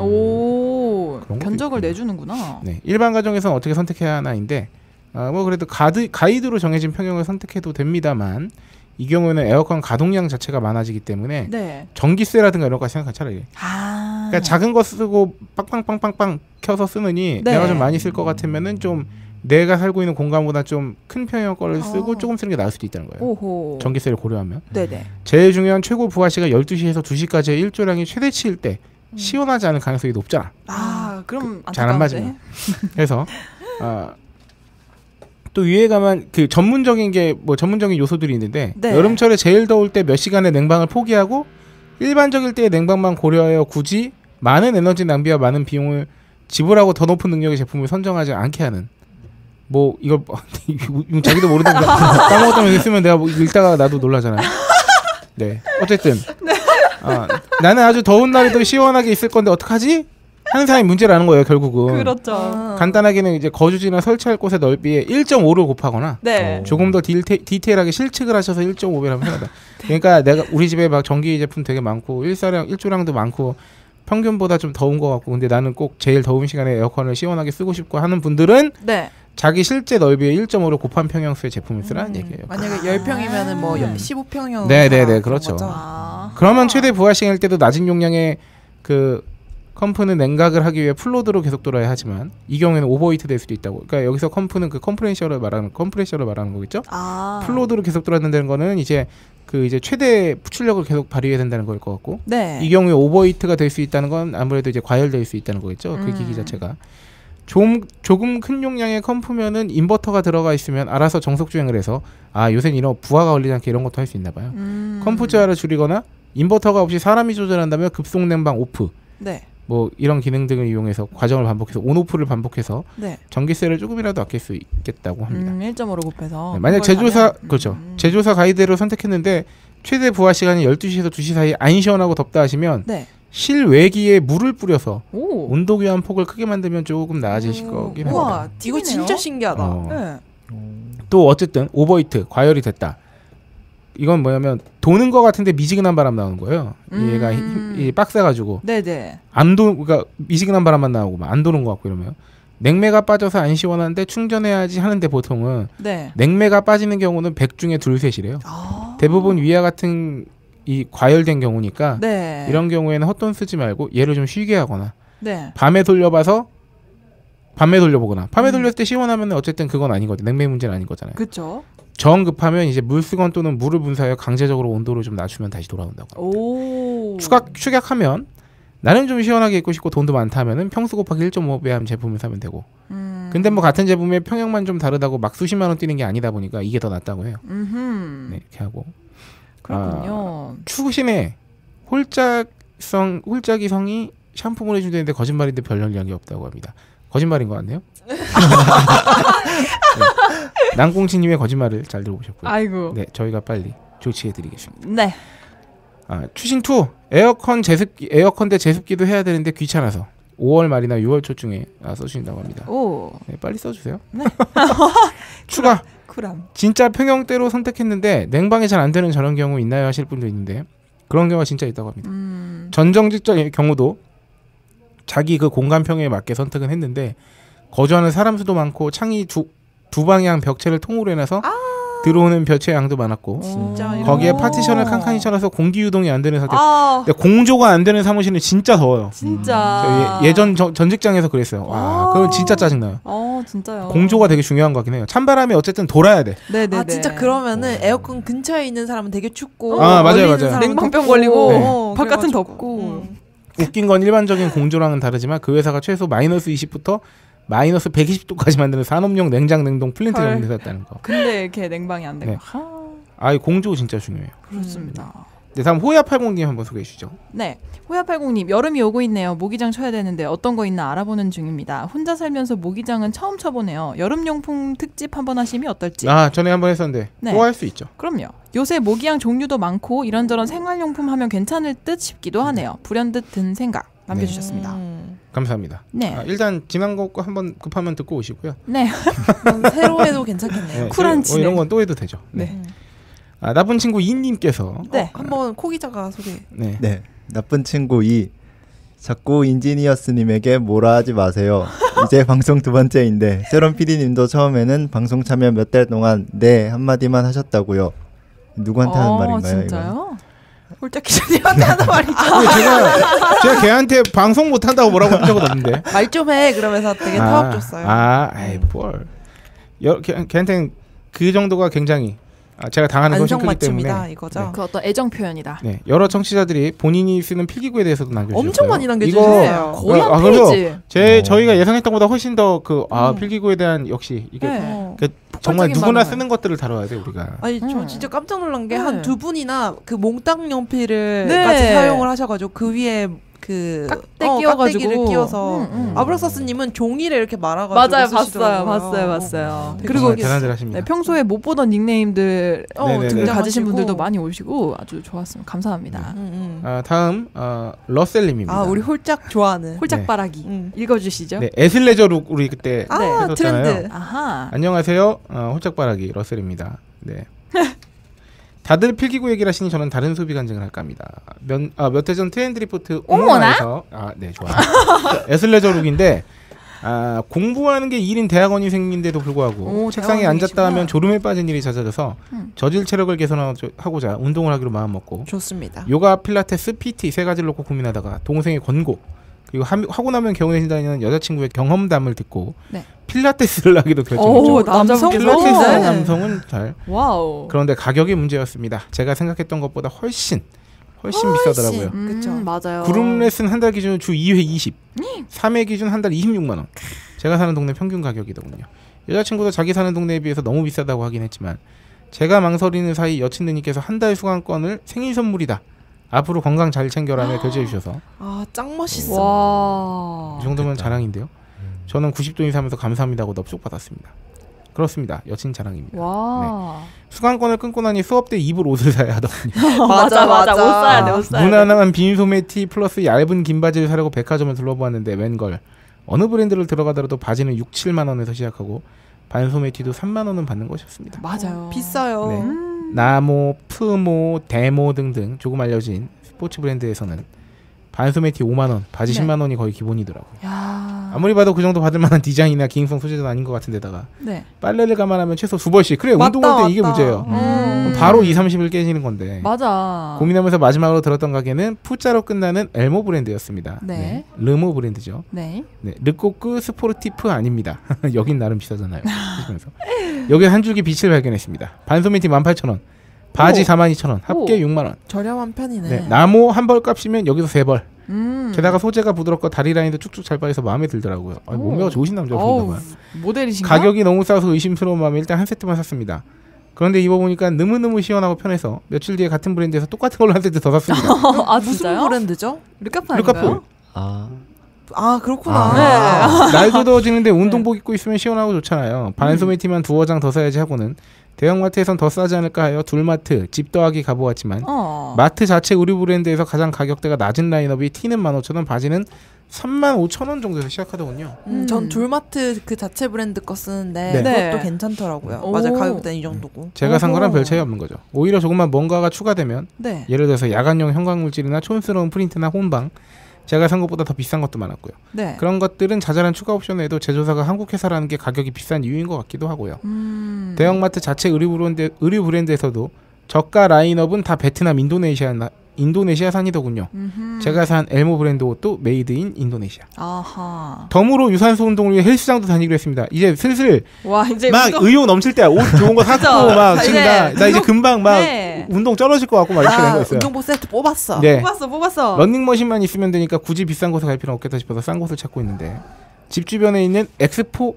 오. 그런 것도 견적을 있군요. 내주는구나. 네, 일반 가정에서는 어떻게 선택해야 하나인데 뭐 그래도 가이드로 정해진 평형을 선택해도 됩니다만 이 경우에는 에어컨 가동량 자체가 많아지기 때문에 네. 전기세라든가 이런 거 생각하면 차라리 그러니까 작은 거 쓰고 빵빵빵빵빵 켜서 쓰느니 네. 내가 좀 많이 쓸 것 같으면은 좀 내가 살고 있는 공간보다 좀 큰 평형 거를 쓰고 조금 쓰는 게 나을 수도 있다는 거예요. 오호. 전기세를 고려하면. 네네. 제일 중요한 최고 부하시가 12시에서 2시까지의 일조량이 최대치일 때 시원하지 않을 가능성이 높잖아. 그럼 잘 안 안타까운데. 맞으면. 그래서 또 위에 가면 그 전문적인 게 뭐 전문적인 요소들이 있는데 네. 여름철에 제일 더울 때 몇 시간의 냉방을 포기하고 일반적일 때의 냉방만 고려하여 굳이 많은 에너지 낭비와 많은 비용을 지불하고 더 높은 능력의 제품을 선정하지 않게 하는 뭐 이걸 자기도 모르는 거 까먹었다면 쓰면 내가 뭐 읽다가 나도 놀라잖아요. 네 어쨌든 나는 아주 더운 날에도 시원하게 있을 건데 어떡하지? 하는 사람이 문제라는 거예요 결국은. 그렇죠. 간단하게는 이제 거주지나 설치할 곳의 넓이에 1.5를 곱하거나 네. 조금 더 디테일하게 실측을 하셔서 1.5배라면 편하다. 그러니까 내가 우리 집에 막 전기 제품 되게 많고 일조량도 많고 평균보다 좀 더운 것 같고 근데 나는 꼭 제일 더운 시간에 에어컨을 시원하게 쓰고 싶고 하는 분들은 네. 자기 실제 넓이의 1.5를 곱한 평형수의 제품을 쓰라는 얘기예요. 만약에 10평이면은 뭐 15평형. 네네네 그렇죠. 아. 그러면 최대 부하시일 때도 낮은 용량의 그 컴프는 냉각을 하기 위해 풀로드로 계속 돌아야 하지만 이 경우에는 오버히트 될 수도 있다고. 그러니까 여기서 컴프는 그 컴프레셔를 말하는 거겠죠. 풀로드로 계속 돌아야 거는 이제 그 이제 최대 추출력을 계속 발휘해야 된다는 거일 것 같고. 네. 이 경우에 오버히트가 될 수 있다는 건 아무래도 이제 과열될 수 있다는 거겠죠. 그 기기 자체가. 조금 큰 용량의 컴프면은 인버터가 들어가 있으면 알아서 정속 주행을 해서 요새는 이런 부하가 걸리지 않게 이런 것도 할 수 있나 봐요. 컴프 저하를 줄이거나 인버터가 없이 사람이 조절한다면 급속 냉방 오프. 네. 뭐 이런 기능 등을 이용해서 과정을 반복해서 온오프를 반복해서 네. 전기세를 조금이라도 아낄 수 있겠다고 합니다. 1.5로 곱해서. 네, 만약 그렇죠. 제조사 가이드로 선택했는데 최대 부하 시간이 12시에서 2시 사이 안 시원하고 덥다 하시면 네. 실외기에 물을 뿌려서 오. 온도 교환 폭을 크게 만들면 조금 나아지실 거긴 합니다. 우와, 이거 진짜 신기하다. 네. 또 어쨌든 오버히트 과열이 됐다. 이건 뭐냐면 도는 거 같은데 미지근한 바람 나오는 거예요. 얘가 이 빡세가지고 네네. 그러니까 미지근한 바람만 나오고 막 안 도는 거 같고 이러면 냉매가 빠져서 안 시원한데 충전해야지 하는데 보통은 네. 냉매가 빠지는 경우는 100 중에 2-3이래요. 대부분 위와 같은 이 과열된 경우니까 네. 이런 경우에는 헛돈 쓰지 말고 얘를 좀 쉬게 하거나 네. 밤에 돌려보거나 밤에 돌렸을 때 시원하면 어쨌든 그건 아니거든. 냉매 문제는 아닌 거잖아요. 그렇죠. 정 급하면 이제 물수건 또는 물을 분사하여 강제적으로 온도를 좀 낮추면 다시 돌아온다고. 오. 축약하면 나는 좀 시원하게 입고 싶고 돈도 많다 하면은 평수 곱하기 1.5배 하면 제품을 사면 되고. 근데 뭐 같은 제품의 평형만 좀 다르다고 막 수십만 원 뛰는 게 아니다 보니까 이게 더 낫다고 해요. 네, 이렇게 하고. 그렇군요. 추신에 홀짝이성이 샴푸물 해준다는데 거짓말인데 별 영향이 없다고 합니다. 거짓말인 것 같네요. 네. 남꽁치님의 거짓말을 잘 들어보셨고요. 아이고. 네, 저희가 빨리 조치해드리겠습니다. 네. 추신 2 에어컨 대 제습기도 해야 되는데 귀찮아서 5월 말이나 6월 초중에 써주신다고 합니다. 오. 네, 빨리 써주세요. 네. 추가. 쿨함. 진짜 평형대로 선택했는데 냉방이 잘 안 되는 저런 경우 있나요 하실 분도 있는데 그런 경우가 진짜 있다고 합니다. 전정직자의 경우도 자기 그 공간 평형에 맞게 선택은 했는데 거주하는 사람 수도 많고 창이 두 방향 벽체를 통으로 해놔서 들어오는 볕의 양도 많았고 진짜 거기에 파티션을 칸칸이 쳐놔서 공기 유동이 안 되는 상태. 근데 공조가 안 되는 사무실은 진짜 더워요. 진짜. 예전 전 직장에서 그랬어요. 와, 그건 진짜 짜증나요. 진짜요. 공조가 되게 중요한 것 같긴 해요. 찬바람이 어쨌든 돌아야 돼. 네네. 아 진짜 그러면은 에어컨 근처에 있는 사람은 되게 춥고 맞아요, 멀리 있는 맞아요. 사람은 냉방병 덥고. 걸리고 바깥은 그래가지고. 덥고. 웃긴 건 일반적인 공조랑은 다르지만 그 회사가 최소 마이너스 20부터 마이너스 120도까지 만드는 산업용 냉장 냉동 플랜트 헐. 연구했다는 거. 근데 이렇게 냉방이 안 되고. 네. 이 공조 진짜 중요해요. 그렇습니다. 네, 다음 호야팔공님 한번 소개해 주시죠. 네. 호야팔공님 여름이 오고 있네요. 모기장 쳐야 되는데 어떤 거 있나 알아보는 중입니다. 혼자 살면서 모기장은 처음 쳐보네요. 여름용품 특집 한번 하시면 어떨지. 전에 한번 했었는데 네. 또 할 수 있죠. 그럼요. 요새 모기향 종류도 많고 이런저런 생활용품 하면 괜찮을 듯 싶기도 하네요. 불현듯 든 생각 남겨주셨습니다. 감사합니다. 네. 일단 지난 거 한번 급하면 듣고 오시고요. 네. 새로 해도 괜찮겠네요. 네, 쿨한 진행. 이런 건 또 해도 되죠. 네. 나쁜 친구 이님께서 네. 한번 코 기자가 소개. 네. 네, 나쁜 친구 2. 자꾸 인지니어스님에게 뭐라 하지 마세요. 이제 방송 2번째인데 세론 PD님도 처음에는 방송 참여 몇 달 동안 네 한마디만 하셨다고요. 누구한테 하는 말인가요? 진짜요? 홀짝 기자님한테 하는 말이죠. 제가 걔한테 방송 못 한다고 뭐라고 한 적은 없는데. 말 좀 해. 그러면서 되게 타업 줬어요. 아이 뭘. 걔한테는 그 정도가 굉장히 제가 당하는 것이 크기 때문에 안성맞춤이다 이거죠. 그 어떤 애정 표현이다. 네, 여러 청취자들이 본인이 쓰는 필기구에 대해서도 남겨주셨어요. 엄청 많이 남겨주셨어요. 거의 한 페이지. 저희가 예상했던 것보다 훨씬 더 필기구에 대한 역시 이게 네. 정말 폭발적인 누구나 반응을. 쓰는 것들을 다뤄야 돼 우리가. 아니 저 진짜 깜짝 놀란 게 네. 한 두 분이나 그 몽땅 연필을 네. 같이 사용을 하셔가지고 그 위에 그 깍대 끼워가지고. 깍대기를 끼워서 아브락사스님은 종이를 이렇게 말아가지고 맞아요, 쓰시더라고요. 봤어요. 되게 그리고 신기했어요. 대단들 하십니다. 네, 평소에 못 보던 닉네임들 네네네. 등을 가지신 등장하시고. 분들도 많이 오시고 아주 좋았습니다. 감사합니다. 다음 러셀님입니다. 아 우리 홀짝 좋아하는 홀짝바라기 읽어주시죠. 네, 에슬레저룩 우리 그때 아 했었잖아요. 트렌드. 아하. 안녕하세요. 홀짝바라기 러셀입니다. 네. 다들 필기구 얘기를 하시니 저는 다른 소비 간증을 할까 합니다. 몇 해 전 트렌드 리포트 오모나에서 네, 좋아요. 에슬레저룩인데 공부하는 게 일인 대학원생인데도 불구하고 책상에 앉았다 하면 졸음에 빠진 일이 잦아져서 저질 체력을 개선하고자 운동을 하기로 마음먹고 좋습니다. 요가, 필라테스, PT 세 가지를 놓고 고민하다가 동생의 권고 그리고 하고 나면 개운해진다는 여자친구의 경험담을 듣고 네. 필라테스를 하기로 오, 결정했죠. 남성분께서? 필라테스 네. 남성은 잘. 와우. 그런데 가격이 문제였습니다. 제가 생각했던 것보다 훨씬 비싸더라고요. 그쵸. 맞아요. 그룹 레슨 한 달 기준 주 2회 20, 3회 기준 한 달 26만 원. 제가 사는 동네 평균 가격이더군요. 여자친구도 자기 사는 동네에 비해서 너무 비싸다고 하긴 했지만 제가 망설이는 사이 여친 누님께서 한 달 수강권을 생일 선물이다. 앞으로 건강 잘 챙겨라며 결제해 주셔서 아짱 멋있어. 와. 이 정도면 자랑인데요. 저는 90도 인사하면서 감사합니다고 넙죽 받았습니다. 그렇습니다. 여친 자랑입니다. 와. 수강권을 끊고 나니 수업 때 입을 옷을 사야 하더군요. 맞아. 옷 사야 돼. 옷 사야 돼. 무난한 빈 소매 티 플러스 얇은 긴 바지를 사려고 백화점을 둘러보았는데 웬걸 어느 브랜드를 들어가더라도 바지는 6, 7만 원에서 시작하고 반소매 티도 3만 원은 받는 것이었습니다. 맞아요. 비싸요. 네. 나모, 프모, 데모 등등 조금 알려진 스포츠 브랜드에서는 반소매 티 5만 원, 바지 네. 10만 원이 거의 기본이더라고요. 야. 아무리 봐도 그 정도 받을 만한 디자인이나 기능성 소재도 아닌 것 같은데다가 네. 빨래를 감안하면 최소 2벌씩. 그래 맞다, 운동할 때 이게 맞다. 문제예요. 음. 바로 2, 30일 깨지는 건데. 맞아. 고민하면서 마지막으로 들었던 가게는 푸자로 끝나는 엘모 브랜드였습니다. 네. 르모 브랜드죠. 네. 네, 르꼬크 스포르티프 아닙니다. 여긴 나름 비싸잖아요. 그러면서 여기 한 줄기 빛을 발견했습니다. 반소매 티 18,000원, 바지 오. 42,000원, 합계 6만 원. 저렴한 편이네. 네, 나무 한 벌 값이면 여기서 3벌. 음. 게다가 소재가 부드럽고 다리 라인도 쭉쭉 잘 빠져서 마음에 들더라고요. 아니, 몸매가 좋으신 남자가 어우, 보인가 봐요. 모델이신가? 가격이 너무 싸서 의심스러운 마음에 일단 한 세트만 샀습니다. 그런데 입어보니까 너무너무 시원하고 편해서 며칠 뒤에 같은 브랜드에서 똑같은 걸로 한 세트 더 샀습니다. 아, 무슨 진짜요? 브랜드죠? 르카프 르카프. 아닌가요? 아 그렇구나. 날도 더워지는데 운동복 입고 있으면 시원하고 좋잖아요. 반소매티만 두어 장 더 사야지 하고는 대형마트에선 더 싸지 않을까 하여 둘마트 집 더하기 가보았지만 마트 자체 의류 브랜드에서 가장 가격대가 낮은 라인업이 티는 15,000원, 바지는 35,000원 정도에서 시작하더군요. 전 둘마트 그 자체 브랜드 거 쓰는데 네. 그것도 괜찮더라고요. 오. 맞아요. 가격대는 이 정도고. 제가 산 거랑 별 차이 없는 거죠. 오히려 조금만 뭔가가 추가되면 네. 예를 들어서 야간용 형광물질이나 촌스러운 프린트나 혼방, 제가 산 것보다 더 비싼 것도 많았고요. 네. 그런 것들은 자잘한 추가 옵션에도 제조사가 한국 회사라는 게 가격이 비싼 이유인 것 같기도 하고요. 대형마트 자체 의류 브랜드에서도 저가 라인업은 다 베트남, 인도네시아산이더군요. 제가 산 엘모 브랜드 옷도 메이드 인 인도네시아. 아하. 덤으로 유산소 운동을 위해 헬스장도 다니기로 했습니다. 이제 슬슬 와 이제 막 의욕 넘칠 때야. 옷 좋은 거 샀고 막 지금 네. 나 이제 금방 막 네. 운동 쩔어질 것 같고 막 이렇게 된 거 있어요. 운동복 세트 뽑았어. 네. 뽑았어. 런닝머신만 있으면 되니까 굳이 비싼 곳에 갈 필요는 없겠다 싶어서 싼 곳을 찾고 있는데 집 주변에 있는 엑스포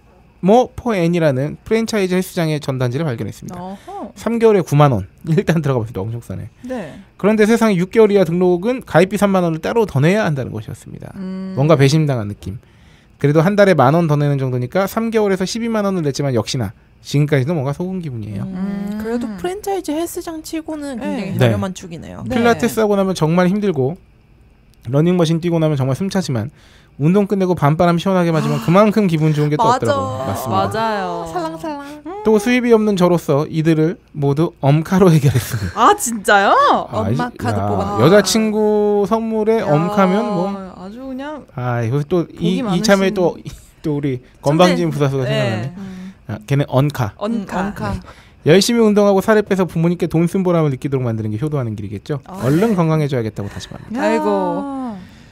포엔이라는 프랜차이즈 헬스장의 전단지를 발견했습니다. 어허. 3개월에 9만 원. 일단 들어가 봤을 때 엄청 싸네. 네. 그런데 세상 6개월 이하 등록은 가입비 3만 원을 따로 더 내야 한다는 것이었습니다. 뭔가 배신당한 느낌. 그래도 한 달에 10,000원 더 내는 정도니까 3개월에서 12만 원을 냈지만 역시나 지금까지도 뭔가 속은 기분이에요. 그래도 프랜차이즈 헬스장 치고는 굉장히 네. 저렴한 축이네요. 네. 필라테스 하고 나면 정말 힘들고 러닝머신 뛰고 나면 정말 숨차지만 운동 끝내고 밤바람 시원하게 맞으면 그만큼 기분 좋은 게 또 맞아. 없더라고요. 맞습니다. 맞아요. 살랑살랑. 또 수입이 없는 저로서 이들을 모두 엄카로 해결했습니다. 아 진짜요? 엄마 카드 뽑았다. 여자친구 선물에 엄카면 뭐 아주 그냥 여기서 또 복이 이 참에 많으신- 또 우리 건방진 부사수가 생각나네. 걔는 언카. 언카. 열심히 운동하고 살을 빼서 부모님께 돈 쓴 보람을 느끼도록 만드는 게 효도하는 길이겠죠. 얼른 건강해져야겠다고 다시 말합니다. 아이고.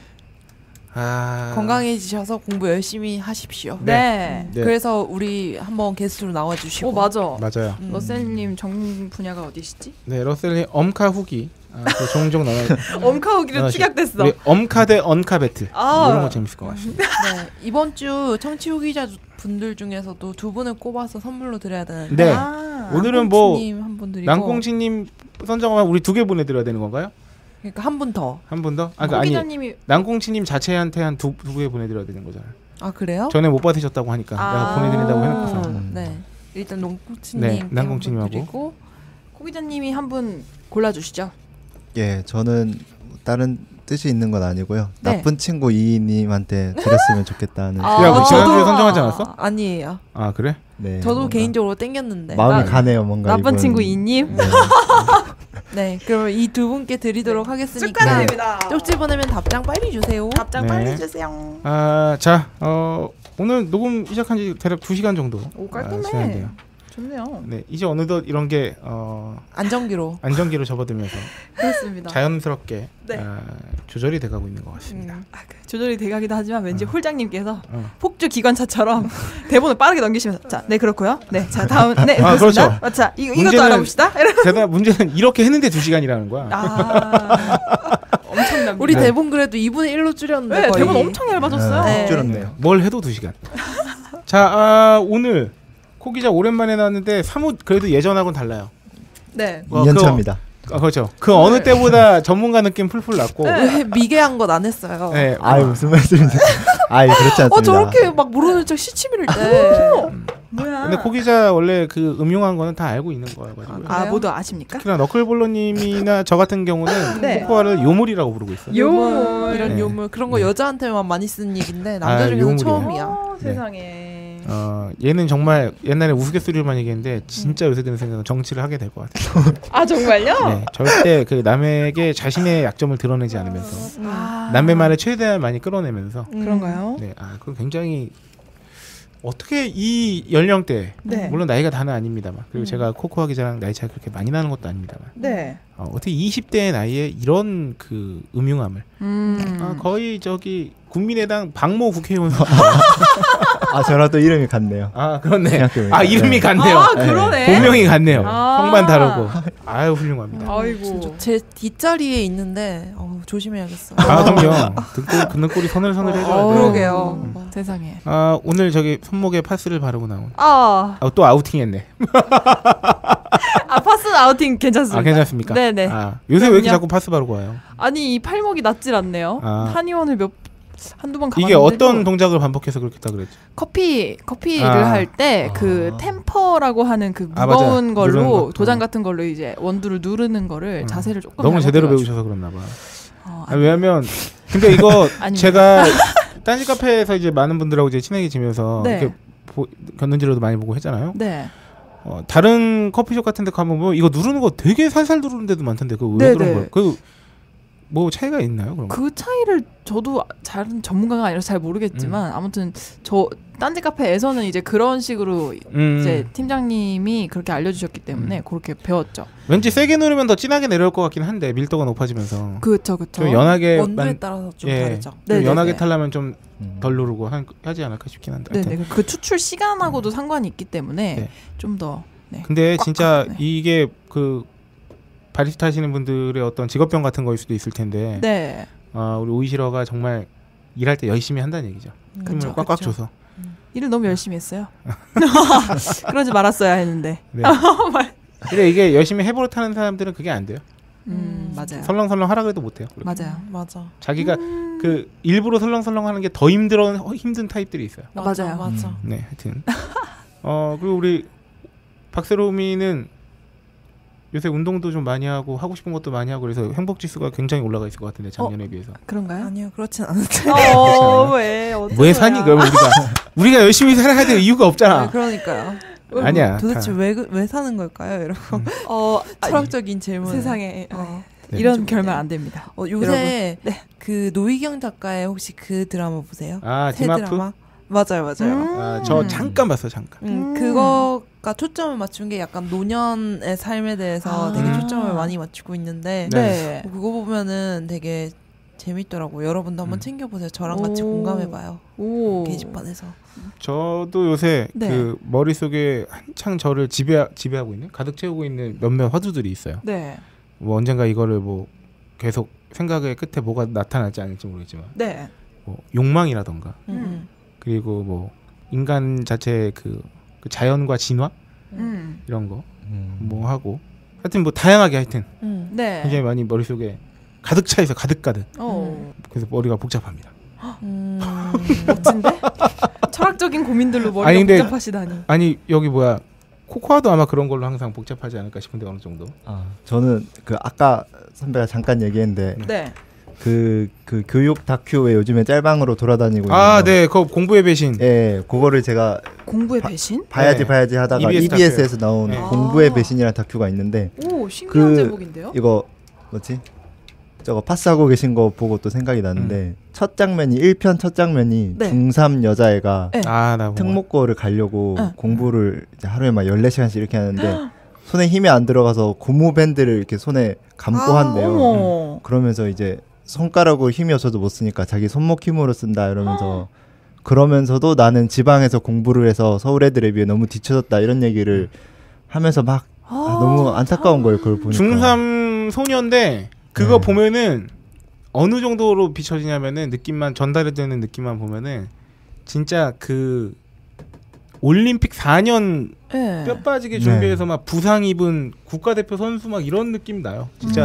아... 건강해지셔서 공부 열심히 하십시오. 네. 네. 그래서 우리 한번 게스트로 나와주시고. 오 맞아. 맞아요. 러셀님 전공 분야가 어디시지? 네, 러셀님 엄카 후기 종종 나눠. 엄카 후기로 축약됐어. 우리 엄카 대 언카 배틀 아. 이런 거 재밌을 것 같습니다. 네, 이번 주 청취 후기자 분들 중에서도 두 분을 꼽아서 선물로 드려야 되는데. 네. 아. 오늘은 뭐 한분 드리고. 낭꽁치님 선정하면 우리 2개 보내드려야 되는 건가요? 그러니까 한 분 더. 한 분 더? 아니 후기자님이 낭꽁치님 자체한테 한 두 개 보내드려야 되는 거잖아요. 아 그래요? 전에 못 받으셨다고 하니까 내가 보내드린다고 해놓고서. 네. 일단 낭꽁치님. 네, 낭꽁치님하고. 드리고. 후기자님이 한 분 골라주시죠. 예, 저는 다른 뜻이 있는 건 아니고요. 네. 나쁜 친구 이님한테 드렸으면 좋겠다는. 아, 야, 뭐 지난주에 저도- 선정하지 않았어? 아니에요. 아 그래? 네, 저도 뭔가 개인적으로 땡겼는데. 마음이 나- 가네요, 뭔가. 나쁜 이분. 친구 이님. 네. 네, 그럼 이 두 분께 드리도록 하겠으니까. 축하드립니다. 쪽지 보내면 답장 빨리 주세요. 답장 네. 빨리 주세요. 자, 오늘 녹음 시작한 지 대략 2시간 정도 오 깔끔해. 지났네요. 좋네요. 네, 이제 어느덧 이런 게 안정기로. 안정기로 접어들면서 그렇습니다. 자연스럽게 네. 조절이 돼가고 있는 것 같습니다. 조절이 돼가기도 하지만 왠지 홀장님께서 어. 폭주 기관차처럼 대본을 빠르게 넘기시면서 자, 네 그렇고요. 네, 자 다음 네 아, 그렇습니다. 그렇죠. 자 이것도 문제는- 알아봅시다. 게다가 문제는 이렇게 했는데 2시간이라는 거야. 엄청납니다. 우리 네. 대본 그래도 2분의 1로 줄였는데 네, 거의. 대본 엄청 얇아졌어요. 네. 줄었네요. 뭘 해도 2시간. 자, 오늘 코 기자 오랜만에 나왔는데 사뭇 그래도 예전하고는 달라요. 네. 2년 차입니다. 그렇죠. 그 어느 때보다 전문가 느낌 풀풀 났고. 왜 미개한 것 안 했어요. 네. 아이 무슨 말씀이세요? 아이 그렇지 않습니다. 저렇게 막 모르는 척 시치미를 때. 뭐야? 근데 코 기자 원래 그 음흉한 거는 다 알고 있는 거여가지고. 아 모두 아십니까? 특히나 너클볼러님이나 저 같은 경우는 네. 코코아를 요물이라고 부르고 있어요. 요물. 이런 네. 요물 그런 거 네. 여자한테만 많이 쓰는 얘기인데 남자 아, 중에는 요물이에요. 처음이야. 세상에. 얘는 정말 옛날에 우스갯소리만 얘기했는데 진짜 요새 드는 생각은 정치를 하게 될 것 같아요. 아 정말요? 네, 절대 그 남에게 자신의 약점을 드러내지 않으면서 남의 말에 최대한 많이 끌어내면서 그런가요? 네, 그거 굉장히 어떻게 이 연령대 네. 물론 나이가 다는 아닙니다만 그리고 제가 코코아 기자랑 나이 차이 그렇게 많이 나는 것도 아닙니다만 네. 어떻게 20대의 나이에 이런 그 음흉함을 거의 저기 국민의당 박모 국회의원 아 저랑 또 이름이 같네요. 그렇네. 생각해보니까. 이름이 네. 같네요. 아 그러네. 본명이 같네요. 아. 성만 다르고 아유 훌륭합니다. 아이고. 제 뒷자리에 있는데 조심해야겠어. 그럼요. 듣는 꼴이 서늘서늘 해줘야 돼요. 그러게요. 세상에. 오늘 저기 손목에 파스를 바르고 나온. 또 아우팅했네. 파스 아우팅 괜찮습니다. 괜찮습니까? 네네. 요새 왜 이렇게 그럼요. 자꾸 파스 바르고 와요? 아니 이 팔목이 낫질 않네요. 아. 한의원을 한두 번 이게 가봤는데도 어떤 동작을 반복해서 그렇게 했다 그랬지? 커피를 아. 할 때 그 템퍼라고 하는 그 아, 무거운 맞아. 걸로 누르는 거. 도장 같은 걸로 이제 원두를 누르는 거를 자세를 조금 너무 제대로 잘못해가지고. 배우셔서 그랬나 봐. 아니, 왜냐면 근데 이거 아닙니다. 제가 딴지 카페에서 이제 많은 분들하고 이제 친해지면서 네. 이렇게 견눈질로도 많이 보고 했잖아요. 네. 다른 커피숍 같은 데 가면 뭐 이거 누르는 거 되게 살살 누르는 데도 많던데 그거 네, 왜 그런 네. 거예요? 그 뭐 차이가 있나요? 그럼? 그 차이를 저도 잘은 전문가가 아니라서 잘 모르겠지만 아무튼 저 딴지 카페에서는 이제 그런 식으로 이제 팀장님이 그렇게 알려주셨기 때문에 그렇게 배웠죠. 왠지 세게 누르면 더 진하게 내려올 것 같긴 한데 밀도가 높아지면서 그렇죠. 좀 연하게 원두에 따라서 좀 다르죠. 좀 네네네. 연하게 타려면 좀 덜 누르고 하지 않을까 싶긴 한데. 하여튼. 네네. 그 추출 시간하고도 상관이 있기 때문에 네. 좀 더. 네. 근데 꽉 진짜 네. 이게 그 바리스타 하시는 분들의 어떤 직업병 같은 거일 수도 있을 텐데 네. 우리 오이시러가 정말 일할 때 열심히 한다는 얘기죠. 힘을 그쵸, 꽉꽉 그쵸. 줘서. 일을 너무 열심히 했어요. 그러지 말았어야 했는데. 네. 근데 이게 열심히 해버릇하는 사람들은 그게 안 돼요. 맞아요. 설렁설렁 하라 그래도 못 해요. 맞아요. 맞아. 자기가 그 일부러 설렁설렁 하는 게 더 힘든 타입들이 있어요. 맞아요. 맞아. 네, 하여튼. 그리고 우리 박세롬이는 요새 운동도 좀 많이 하고 싶은 것도 많이 하고 그래서 행복 지수가 굉장히 올라가 있을 것 같은데 작년에 비해서. 그런가요? 아니요, 그렇진 않은데. 왜? 왜 사니 그러면 우리가 열심히 살아야 될 이유가 없잖아. 그러니까요. 아니야. 도대체 왜 사는 걸까요? 이러고 철학적인 질문. 세상에 네. 이런 결말 안 됩니다. 요새 여러분. 네. 그 노희경 작가의 혹시 그 드라마 보세요? 새 디마프? 드라마? 맞아요. 저 잠깐 봤어, 잠깐. 그거가 초점을 맞춘 게 약간 노년의 삶에 대해서 되게 초점을 많이 맞추고 있는데 네. 그거 보면은 되게 재밌더라고요. 여러분도 한번 챙겨보세요. 저랑 같이 공감해봐요. 오. 게시판에서. 저도 요새 네. 그 머릿속에 한창 저를 지배하고 있는 가득 채우고 있는 몇몇 화두들이 있어요. 네. 뭐 언젠가 이거를 뭐 계속 생각의 끝에 뭐가 나타날지 않을지 모르겠지만 네. 뭐 욕망이라던가 그리고 뭐 인간 자체의 그 자연과 진화 이런 거 뭐 하고 하여튼 뭐 다양하게 하여튼 네. 굉장히 많이 머릿속에 가득 차 있어 가득 그래서 머리가 복잡합니다. 멋진데? 철학적인 고민들로 머리가 아니, 근데- 복잡하시다니. 아니 여기 뭐야 코코아도 아마 그런 걸로 항상 복잡하지 않을까 싶은데 어느 정도. 저는 그 아까 선배가 잠깐 얘기했는데 네. 그 교육 다큐 왜 요즘에 짤방으로 돌아다니고 있는 거. 네, 그 공부의 배신. 예, 그거를 제가 공부의 배신? 봐야지 네. 하다가 EBS EBS에서 나온 네. 공부의 배신이라는 다큐가 있는데 오, 신기한 그- 제목인데요? 이거 뭐지? 저거 파스하고 계신 거 보고 또 생각이 나는데 첫 장면이 1편 첫 장면이 네. 중3 여자애가 네. 나 특목고를 가려고 응. 공부를 이제 하루에 막 14시간씩 이렇게 하는데 손에 힘이 안 들어가서 고무 밴드를 이렇게 손에 감고 한대요. 어머. 그러면서 이제 손가락으로 힘이 없어도 못 쓰니까 자기 손목 힘으로 쓴다 이러면서 그러면서도 나는 지방에서 공부를 해서 서울 애들에 비해 너무 뒤쳐졌다 이런 얘기를 하면서 막 너무 안타까운 거예요. 그걸 보니까. 중3 소녀인데 그거 네. 보면은 어느 정도로 비춰지냐면은 느낌만 전달되는 느낌만 보면은 진짜 그 올림픽 4년 네. 뼈 빠지게 네. 준비해서 막 부상 입은 국가대표 선수 막 이런 느낌 나요. 진짜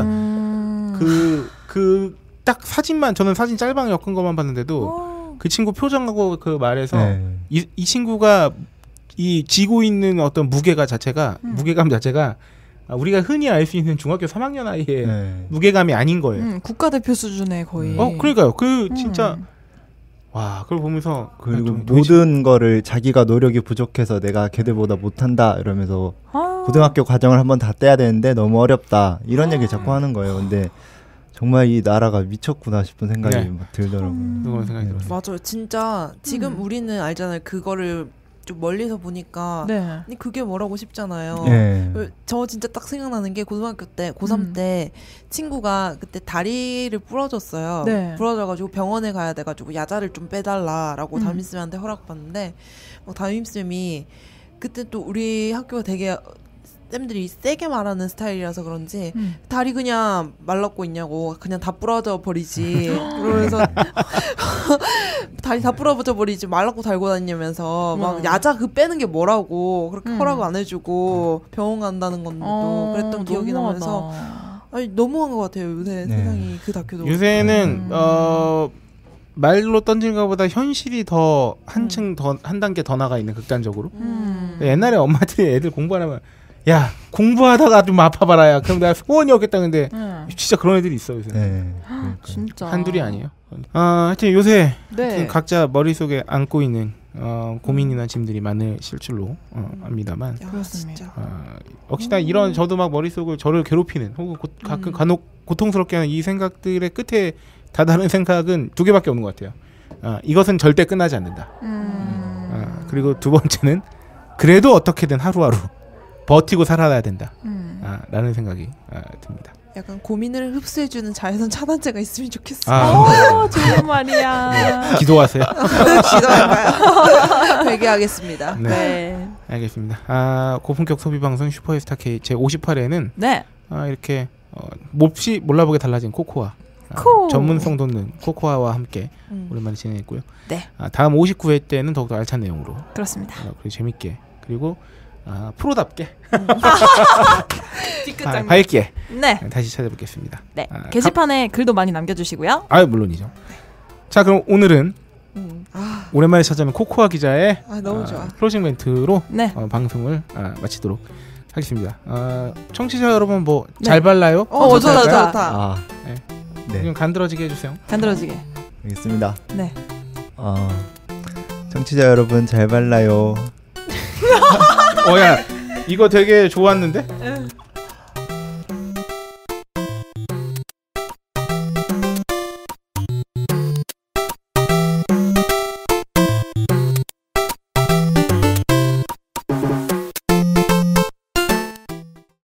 그 딱 사진만 저는 사진 짤방에 엮은 것만 봤는데도 그 친구 표정하고 그 말에서 네. 이 친구가 이 지고 있는 어떤 무게감 자체가 우리가 흔히 알 수 있는 중학교 3학년 아이의 네. 무게감이 아닌 거예요. 국가대표 수준의 거의. 그러니까요. 그 진짜 와 그걸 보면서 그리고 좀 모든 거를 자기가 노력이 부족해서 내가 걔들보다 못한다 이러면서 고등학교 과정을 한번 다 떼야 되는데 너무 어렵다 이런 얘기 자꾸 하는 거예요. 근데 정말 이 나라가 미쳤구나 싶은 생각이 네. 막 들더라고요. 그런 생각이 들었어요. 맞아요. 진짜 지금 우리는 알잖아요. 그거를 좀 멀리서 보니까 네. 아니 그게 뭐라고 싶잖아요. 네. 저 진짜 딱 생각나는 게 고등학교 때 고3 때 친구가 그때 다리를 부러졌어요. 네. 부러져가지고 병원에 가야 돼가지고 야자를 좀 빼달라라고 담임쌤한테 허락받는데 뭐 담임쌤이 그때 또 우리 학교가 되게 쌤들이 세게 말하는 스타일이라서 그런지 다리 그냥 말랐고 있냐고 그냥 다 부러져 버리지 그러면서 다리 다 부러져 버리지 말랐고 달고 다니면서 막 야자 그 빼는 게 뭐라고 그렇게 허락 안 해주고 병원 간다는 건데도 그랬던 기억이 나면서 아니 너무한 것 같아요 요새 네. 세상이 그 다큐도 요새는 말로 던지는 것보다 현실이 더 한층 더 한 단계 더 나가 있는 극단적으로. 옛날에 엄마들이 애들 공부하면 야 공부하다가 좀 아파봐라야 그럼 내가 소원이 없겠다. 근데 진짜 그런 애들이 있어요 요새. 네. 진짜 한둘이 아니에요. 하여튼 요새 네. 하여튼 각자 머릿속에 안고 있는 고민이나 짐들이 많으실 줄로 압니다만 야, 그렇습니다. 진짜. 역시나 이런 저도 막 머릿속을 저를 괴롭히는 혹은 가끔 간혹 고통스럽게 하는 이 생각들의 끝에 다다른 생각은 두 개밖에 없는 것 같아요. 이것은 절대 끝나지 않는다. 그리고 두 번째는 그래도 어떻게든 하루하루 버티고 살아야 된다. 라는 생각이 듭니다. 약간 고민을 흡수해주는 자외선 차단제가 있으면 좋겠어. 좋은 말이야. 기도하세요. 기도할까요? 회개하겠습니다. 네. 네. 알겠습니다. 고품격 소비 방송 슈퍼스타 K 제 58회는 네. 이렇게 몹시 몰라보게 달라진 코코아 전문성 돋는 코코아와 함께 오랜만에 진행했고요. 네. 다음 59회 때는 더욱더 알찬 내용으로 그렇습니다. 그리고 재밌게 그리고 프로답게 뒤끝 장면. 밝게 네. 다시 찾아뵙겠습니다. 네. 게시판에 글도 많이 남겨주시고요. 물론이죠. 자 그럼 오늘은 오랜만에 찾아오는 코코아 기자의 너무 좋아. 클로징 멘트로 네. 방송을 마치도록 하겠습니다. 청취자 여러분 뭐 네. 잘 발라요? 좋다, 좋다. 좋다. 네. 좀 간드러지게 해주세요. 간드러지게. 알겠습니다. 네. 청취자 여러분 잘 발라요. 야 이거 되게 좋았는데?